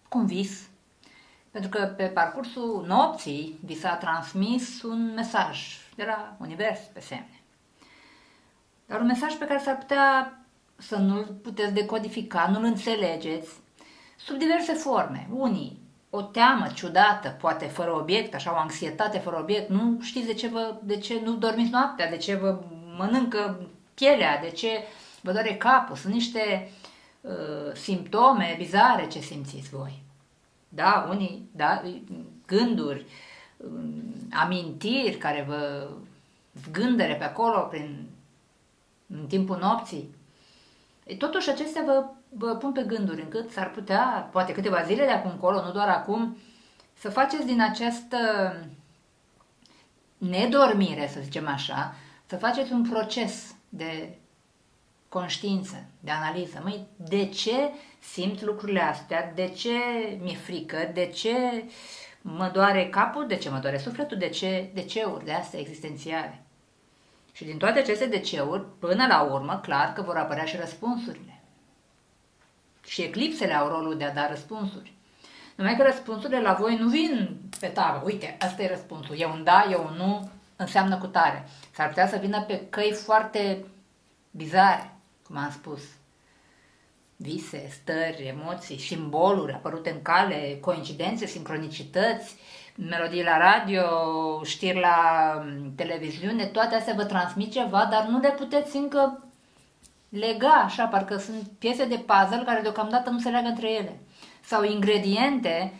A: cu un vis. Pentru că pe parcursul nopții vi s-a transmis un mesaj de la univers pe semne. Dar un mesaj pe care s-ar putea să nu-l puteți decodifica, nu-l înțelegeți, sub diverse forme. Unii, o teamă ciudată, poate fără obiect, așa o anxietate fără obiect, nu știți de ce nu dormiți noaptea, de ce vă mănâncă pielea, de ce vă doare capul. Sunt niște simptome bizare ce simțiți voi. Da, unii, da, gânduri, amintiri care vă zgândere pe acolo în timpul nopții. Totuși acestea vă pun pe gânduri încât s-ar putea, poate câteva zile de acum încolo, nu doar acum, să faceți din această nedormire, să zicem așa, să faceți un proces de conștiință, de analiză. Măi, de ce simt lucrurile astea? De ce mi-e frică? De ce mă doare capul? De ce mă doare sufletul? De ce-uri de astea existențiale? Și din toate aceste de-uri, până la urmă, clar că vor apărea și răspunsurile. Și eclipsele au rolul de a da răspunsuri. Numai că răspunsurile la voi nu vin pe tavă. Uite, asta e răspunsul. E un da, e un nu, înseamnă cu tare. S-ar putea să vină pe căi foarte bizare, cum am spus. Vise, stări, emoții, simboluri apărute în cale, coincidențe, sincronicități, melodii la radio, știri la televiziune, toate astea vă transmit ceva, dar nu le puteți încă lega, așa, parcă sunt piese de puzzle care deocamdată nu se leagă între ele. Sau ingrediente,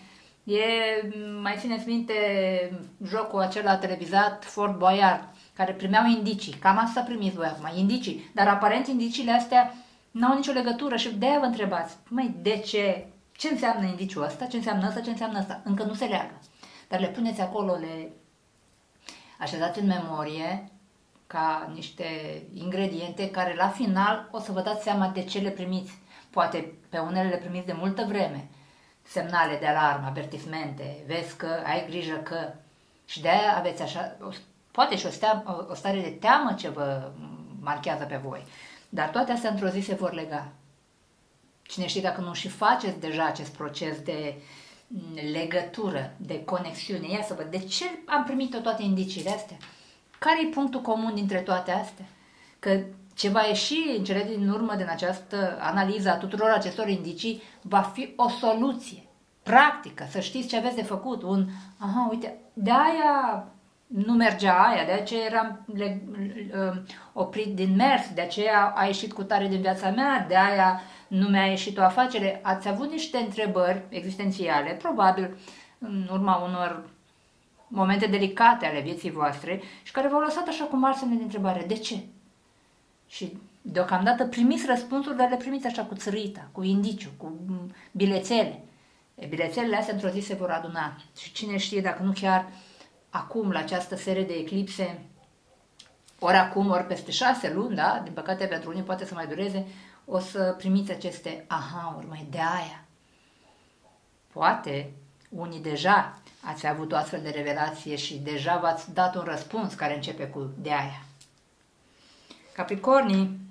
A: mai țineți minte jocul acela televizat Fort Boyard, care primeau indicii, cam asta primiți voi acum, indicii, dar aparent indiciile astea n-au nicio legătură și de-aia vă întrebați, măi, de ce? Ce înseamnă indiciul ăsta? Ce înseamnă ăsta? Ce înseamnă ăsta? Încă nu se leagă. Dar le puneți acolo, le așezați în memorie ca niște ingrediente care la final o să vă dați seama de ce le primiți. Poate pe unele le primiți de multă vreme. Semnale de alarmă, avertismente, vezi că ai grijă că... Și de-aia aveți așa, poate și o stare de teamă ce vă marchează pe voi. Dar toate astea într-o zi se vor lega. Cine știe dacă nu și faceți deja acest proces de legătură, de conexiune. Ia să văd, de ce am primit toate indiciile astea? Care e punctul comun dintre toate astea? Că ce va ieși în cele din urmă din această analiză a tuturor acestor indicii va fi o soluție practică, să știți ce aveți de făcut. Aha, uite, de aia nu mergea aia, de aceea eram oprit din mers, de aceea a ieșit cu tare din viața mea, de aia nu mi-a ieșit o afacere. Ați avut niște întrebări existențiale, probabil în urma unor momente delicate ale vieții voastre și care v-au lăsat așa cu mari semne de întrebare. De ce? Și deocamdată primiți răspunsuri, dar le primiți așa cu țărita, cu indiciu, cu bilețele. Bilețelele astea într-o zi se vor aduna. Și cine știe dacă nu chiar acum, la această serie de eclipse, ori acum, ori peste 6 luni, da? Din păcate pentru unii poate să mai dureze, o să primiți aceste aha-uri, mai de aia. Poate unii deja ați avut o astfel de revelație și deja v-ați dat un răspuns care începe cu de aia. Capricornii,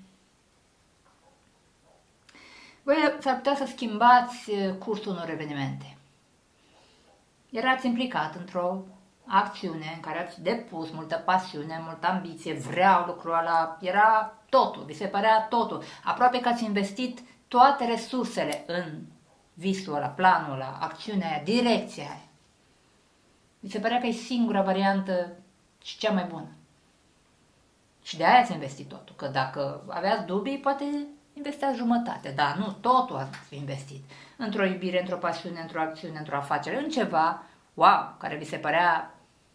A: voi s-ar putea să schimbați cursul unor evenimente. Erați implicat într-o acțiune în care ați depus multă pasiune, multă ambiție, vreau lucrul ăla, era totul, vi se părea totul. Aproape că ați investit toate resursele în visul ăla, planul ăla, acțiunea aia, direcția aia. Vi se părea că e singura variantă și cea mai bună. Și de aia ați investit totul, că dacă aveați dubii, poate investeați jumătate, dar nu, totul ați investit. Într-o iubire, într-o pasiune, într-o acțiune, într-o afacere, în ceva, wow, care vi se părea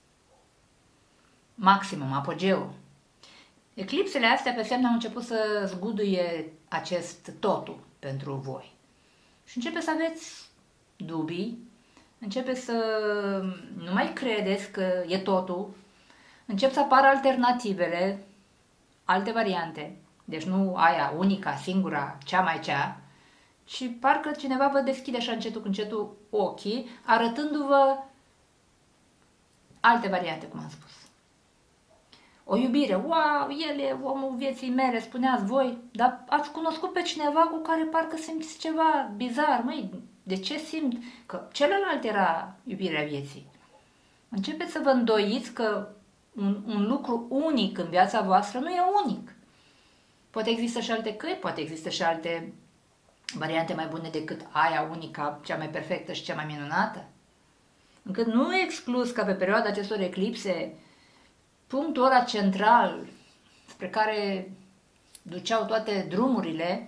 A: maximum, apogeu. Eclipsele astea pe semne au început să zguduie acest totul pentru voi. Și începeți să aveți dubii, începeți să nu mai credeți că e totul, încep să apară alternativele, alte variante, deci nu aia unica, singura, cea mai cea, și parcă cineva vă deschide așa încetul cu încetul ochii, arătându-vă alte variante, cum am spus. O iubire, wow, el e omul vieții mele, spuneați voi, dar ați cunoscut pe cineva cu care parcă simțiți ceva bizar, măi, De ce simt că celălalt era iubirea vieții? Începeți să vă îndoiți că un lucru unic în viața voastră nu e unic. Poate există și alte căi, poate există și alte variante mai bune decât aia unica, cea mai perfectă și cea mai minunată. Încât nu e exclus ca pe perioada acestor eclipse, punctul ăla central spre care duceau toate drumurile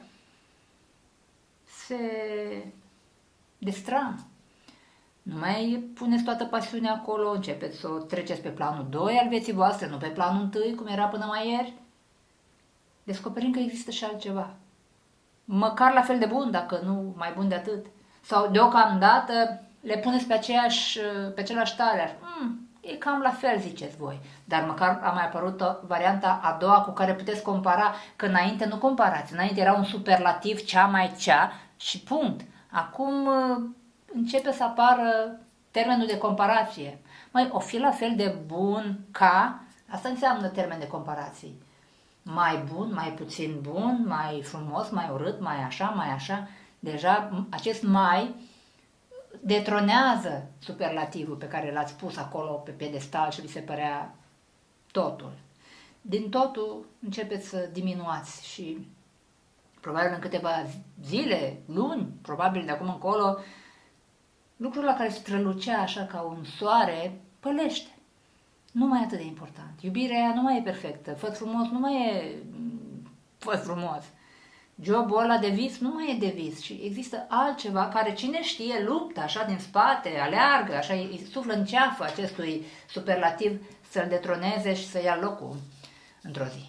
A: se destramă. Nu mai puneți toată pasiunea acolo, începeți să o treceți pe planul 2 al vieții voastre, nu pe planul 1, cum era până mai ieri. Descoperim că există și altceva. Măcar la fel de bun, dacă nu mai bun de atât. Sau deocamdată le puneți pe același taliar. E cam la fel, ziceți voi. Dar măcar a mai apărut varianta a doua cu care puteți compara, că înainte nu comparați. Înainte era un superlativ cea mai cea și punct. Acum începe să apară termenul de comparație. O fi la fel de bun ca, asta înseamnă termen de comparație. Mai bun, mai puțin bun, mai frumos, mai urât, mai așa. Deja acest mai detronează superlativul pe care l-ați pus acolo pe piedestal și vi se părea totul. Din totul începeți să diminuați și probabil în câteva zile, luni, probabil de acum încolo, lucrul la care strălucea așa ca un soare pălește. Nu mai e atât de important. Iubirea nu mai e perfectă. Făt frumos nu mai e făt frumos. Jobul ăla de vis nu mai e de vis și există altceva care cine știe luptă așa din spate, aleargă, așa îi suflă în ceafă acestui superlativ să-l detroneze și să ia locul într-o zi.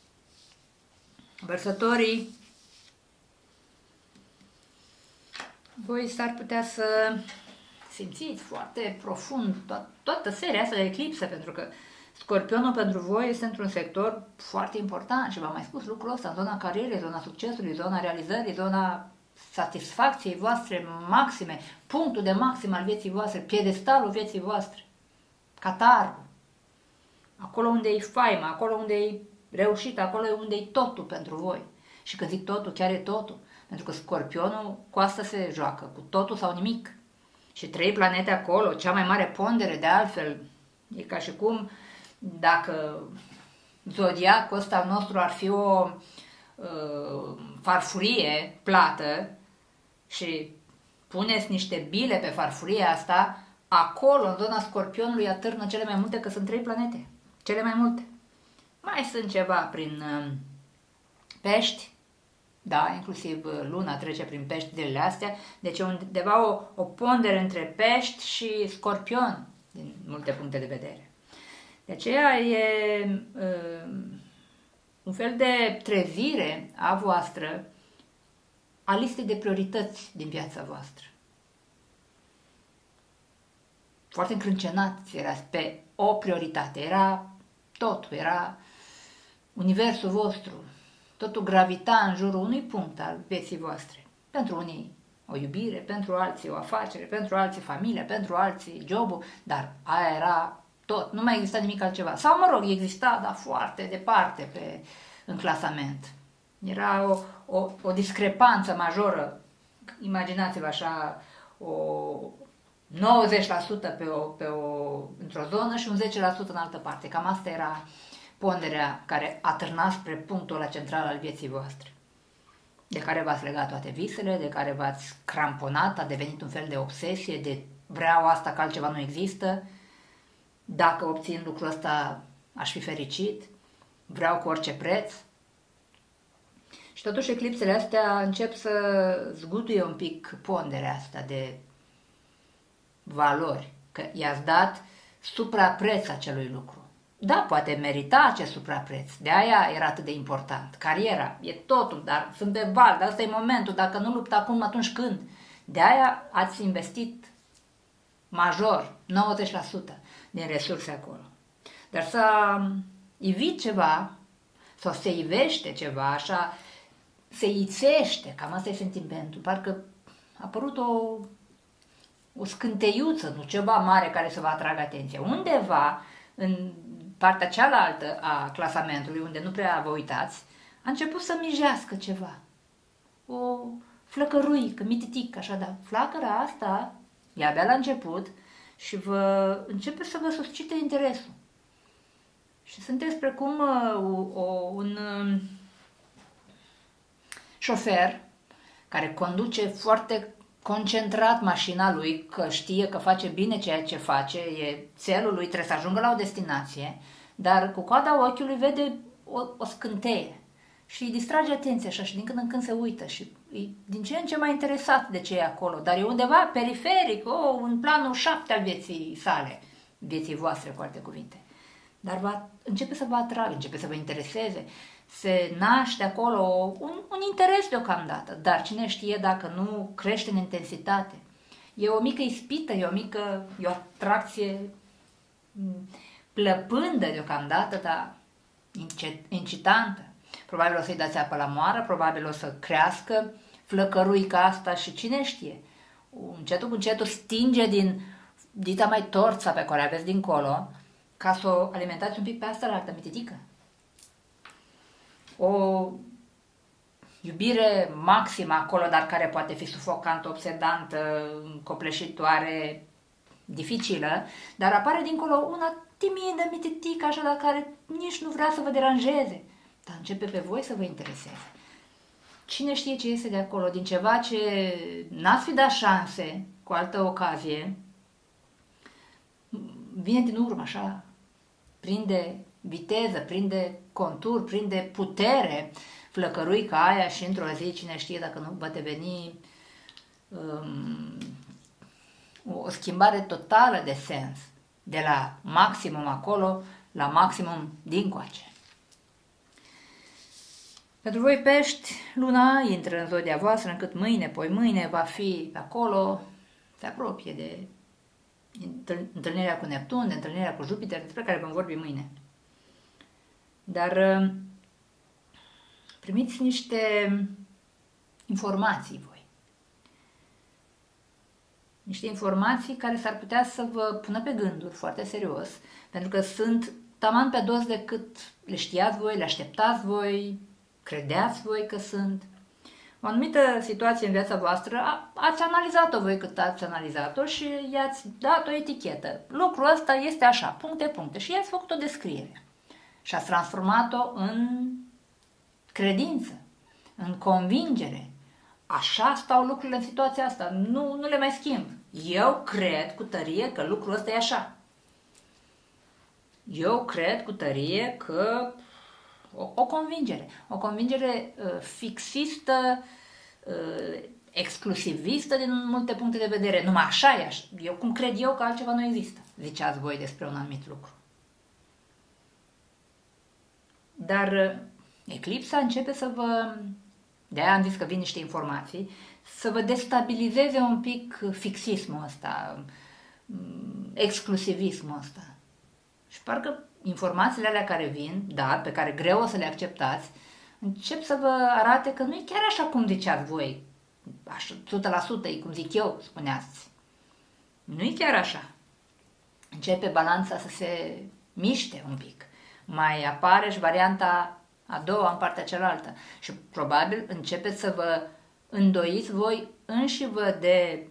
A: Vărsătorii, voi s-ar putea să simțiți foarte profund toată seria asta de eclipse, pentru că Scorpionul pentru voi este într-un sector foarte important și v-am mai spus lucrul ăsta, în zona carierei, zona succesului, zona realizării, zona satisfacției voastre maxime, punctul de maxim al vieții voastre, piedestalul vieții voastre, catarul, acolo unde e faima, acolo unde e reușit, acolo unde e totul pentru voi. Și când zic totul, chiar e totul, pentru că Scorpionul cu asta se joacă, cu totul sau nimic. Și 3 planete acolo, cea mai mare pondere de altfel, e ca și cum dacă zodiacul ăsta al nostru ar fi o farfurie plată și puneți niște bile pe farfuria asta, acolo, în zona Scorpionului, atârnă cele mai multe, că sunt 3 planete. Cele mai multe. Mai sunt ceva prin Pești, da, inclusiv Luna trece prin Pești zilele astea, deci e undeva o pondere între Pești și Scorpion, din multe puncte de vedere. De aceea e un fel de trezire a voastră a listei de priorități din viața voastră. Foarte încrâncenați erați pe o prioritate, era totul, era universul vostru, totul gravita în jurul unui punct al vieții voastre. Pentru unii o iubire, pentru alții o afacere, pentru alții familia, pentru alții jobul, dar aia era tot, nu mai exista nimic altceva. Sau, mă rog, exista, dar foarte departe în clasament. Era o discrepanță majoră. Imaginați-vă așa, 90% într-o zonă și un 10% în altă parte. Cam asta era ponderea care atârna spre punctul ăla central al vieții voastre, de care v-ați legat toate visele, de care v-ați cramponat, a devenit un fel de obsesie, de vreau asta că altceva nu există, dacă obțin lucrul ăsta aș fi fericit, vreau cu orice preț. Și totuși eclipsele astea încep să zguduie un pic ponderea asta de valori, că i-ați dat suprapreț acelui lucru. Da, poate merita acest suprapreț, de aia era atât de important. Cariera, e totul, dar sunt pe val, dar ăsta e momentul, dacă nu lupt acum, atunci când? De aia ați investit major, 90% din resurse acolo. Dar să ivi ceva, sau se ivește ceva, așa, se ițește, cam asta e sentimentul, parcă a apărut o scânteiuță, nu ceva mare care să vă atragă atenția. Undeva, în partea cealaltă a clasamentului, unde nu prea vă uitați, a început să mijească ceva. O flăcăruică, mititic, așa, dar flacăra asta e abia la început și începe să vă suscite interesul. Și sunteți precum un șofer care conduce foarte concentrat mașina lui, că știe că face bine ceea ce face, e țelul lui, trebuie să ajungă la o destinație, dar cu coada ochiului vede o scânteie și îi distrage atenția așa și din când în când se uită și e din ce în ce mai interesat de ce e acolo, dar e undeva periferic, în planul 7 al vieții sale, vieții voastre, cu alte cuvinte. Dar începe să vă atragă, începe să vă intereseze, se naște acolo un interes deocamdată, dar cine știe dacă nu crește în intensitate. E o mică ispită, e o atracție plăpândă deocamdată, dar incitantă. Probabil o să-i dați apă la moară, probabil o să crească flăcăruica asta și cine știe. Încetul cu încetul stinge din dita mai torța pe care o aveți dincolo, ca să o alimentați un pic pe asta la altă mititică. O iubire maximă acolo, dar care poate fi sufocantă, obsedantă, copleșitoare, dificilă, dar apare dincolo una timidă, mititică, așa, dar care nici nu vrea să vă deranjeze, dar începe pe voi să vă intereseze. Cine știe ce iese de acolo, din ceva ce n-ați fi dat șanse cu altă ocazie, vine din urmă, așa, prinde viteză, prinde contur, prinde putere, flăcăruica aia și într-o zi, cine știe dacă nu va deveni o schimbare totală de sens, de la maximum acolo la maximum dincoace. Pentru voi pești, luna intră în zodia voastră, încât mâine, poi mâine va fi acolo, se apropie de întâlnirea cu Neptun, de întâlnirea cu Jupiter, despre care vom vorbi mâine. Dar primiți niște informații voi. Niște informații care s-ar putea să vă pună pe gânduri foarte serios, pentru că sunt taman pe dos de cât le știați voi, le așteptați voi, credeați voi că sunt. O anumită situație în viața voastră, ați analizat-o voi cât ați analizat-o și i-ați dat o etichetă. Lucrul ăsta este așa, puncte, puncte, și i-ați făcut o descriere. Și ați transformat-o în credință, în convingere. Așa stau lucrurile în situația asta, nu le mai schimb. Eu cred cu tărie că lucrul ăsta e așa. Eu cred cu tărie că o convingere fixistă, exclusivistă din multe puncte de vedere. Numai așa e, eu cum cred eu că altceva nu există, ziceați voi despre un anumit lucru. Dar eclipsa începe să vă, de-aia am zis că vin niște informații, să vă destabilizeze un pic fixismul ăsta, exclusivismul ăsta. Și parcă informațiile alea care vin, dar pe care greu o să le acceptați, încep să vă arate că nu e chiar așa cum ziceați voi, așa, 100% e cum zic eu, spuneați. Nu e chiar așa. Începe balanța să se miște un pic. Mai apare și varianta a doua în partea cealaltă și probabil începeți să vă îndoiți voi înșivă de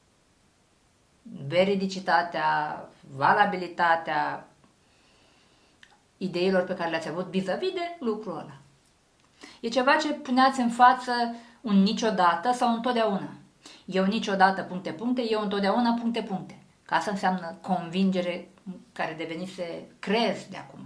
A: veridicitatea, valabilitatea ideilor pe care le-ați avut vis-a-vis de lucrul ăla. E ceva ce puneați în față un niciodată sau întotdeauna. Eu niciodată, puncte, puncte, eu întotdeauna, puncte, puncte. Că asta înseamnă convingere care devenise crez de acum.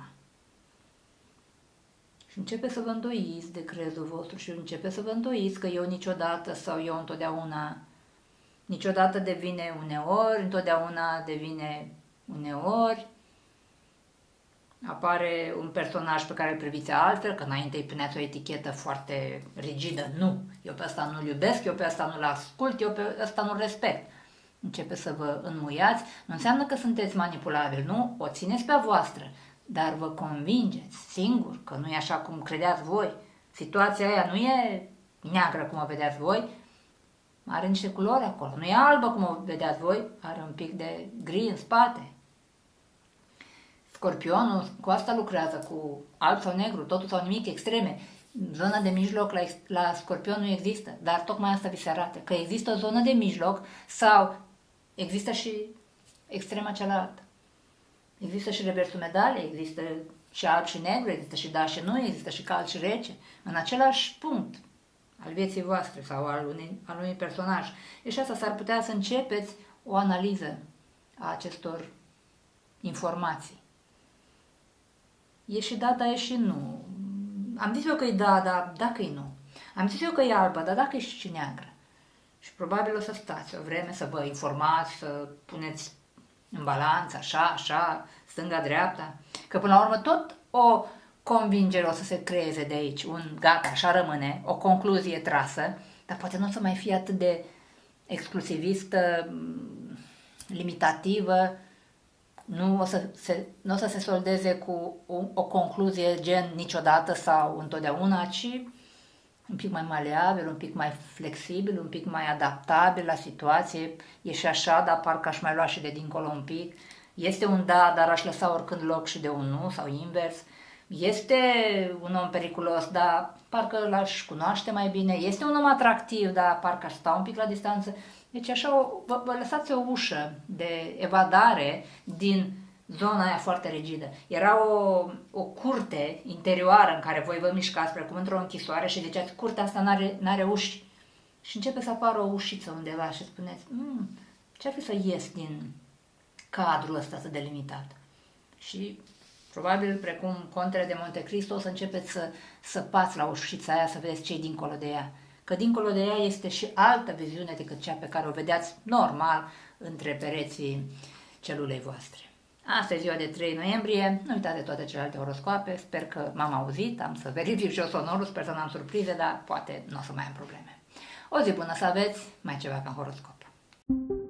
A: Și începe să vă îndoiți de crezul vostru și începe să vă îndoiți că eu niciodată sau eu întotdeauna. Niciodată devine uneori, întotdeauna devine uneori. Apare un personaj pe care îl priviți altfel, că înainte îi puneați o etichetă foarte rigidă. Nu, eu pe ăsta nu-l iubesc, eu pe ăsta nu-l ascult, eu pe ăsta nu-l respect. Începe să vă înmuiați. Nu înseamnă că sunteți manipulabili, nu? O țineți pe a voastră, dar vă convingeți singur că nu e așa cum credeați voi. Situația aia nu e neagră cum o vedeați voi, are niște culori acolo. Nu e albă cum o vedeați voi, are un pic de gri în spate. Scorpionul cu asta lucrează, cu alb sau negru, totul sau nimic, extreme. Zona de mijloc la Scorpion nu există, dar tocmai asta vi se arată, că există o zonă de mijloc sau există și extrema cealaltă. Există și reversul medaliei, există și alb și negru, există și da și nu, există și cald și rece, în același punct al vieții voastre sau al unui personaj. Și asta s-ar putea să începeți o analiză a acestor informații. E și da, dar e și nu. Am zis eu că e da, dar dacă e nu. Am zis eu că e albă, dar dacă e și neagră. Și probabil o să stați o vreme să vă informați, să puneți în balanță, așa, stânga-dreapta. Că până la urmă tot o convingere o să se creeze de aici. Un gata, așa rămâne, o concluzie trasă, dar poate nu o să mai fie atât de exclusivistă, limitativă, nu o să se soldeze cu o concluzie gen niciodată sau întotdeauna, ci un pic mai maleabil, un pic mai flexibil, un pic mai adaptabil la situație. E și așa, dar parcă aș mai lua și de dincolo un pic. Este un da, dar aș lăsa oricând loc și de un nu sau invers. Este un om periculos, dar parcă l-aș cunoaște mai bine. Este un om atractiv, dar parcă aș sta un pic la distanță. Deci așa vă lăsați o ușă de evadare din zona aia foarte rigidă. Era o curte interioară în care voi vă mișcați precum într-o închisoare și ziceați, curtea asta n-are uși. Și începe să apară o ușiță undeva și spuneți, ce-ar fi să ies din cadrul ăsta atât de limitat? Și probabil, precum Contele de Monte Cristo, o să începeți să săpați la ușița aia să vedeți ce-i dincolo de ea. Că dincolo de ea este și altă viziune decât cea pe care o vedeați normal între pereții celulei voastre. Asta e ziua de 3 noiembrie, nu uitați de toate celelalte horoscoape, sper că m-am auzit, am să verific și eu sonorul, sper să n-am surprize, dar poate nu o să mai am probleme. O zi bună să aveți, mai ceva ca horoscop.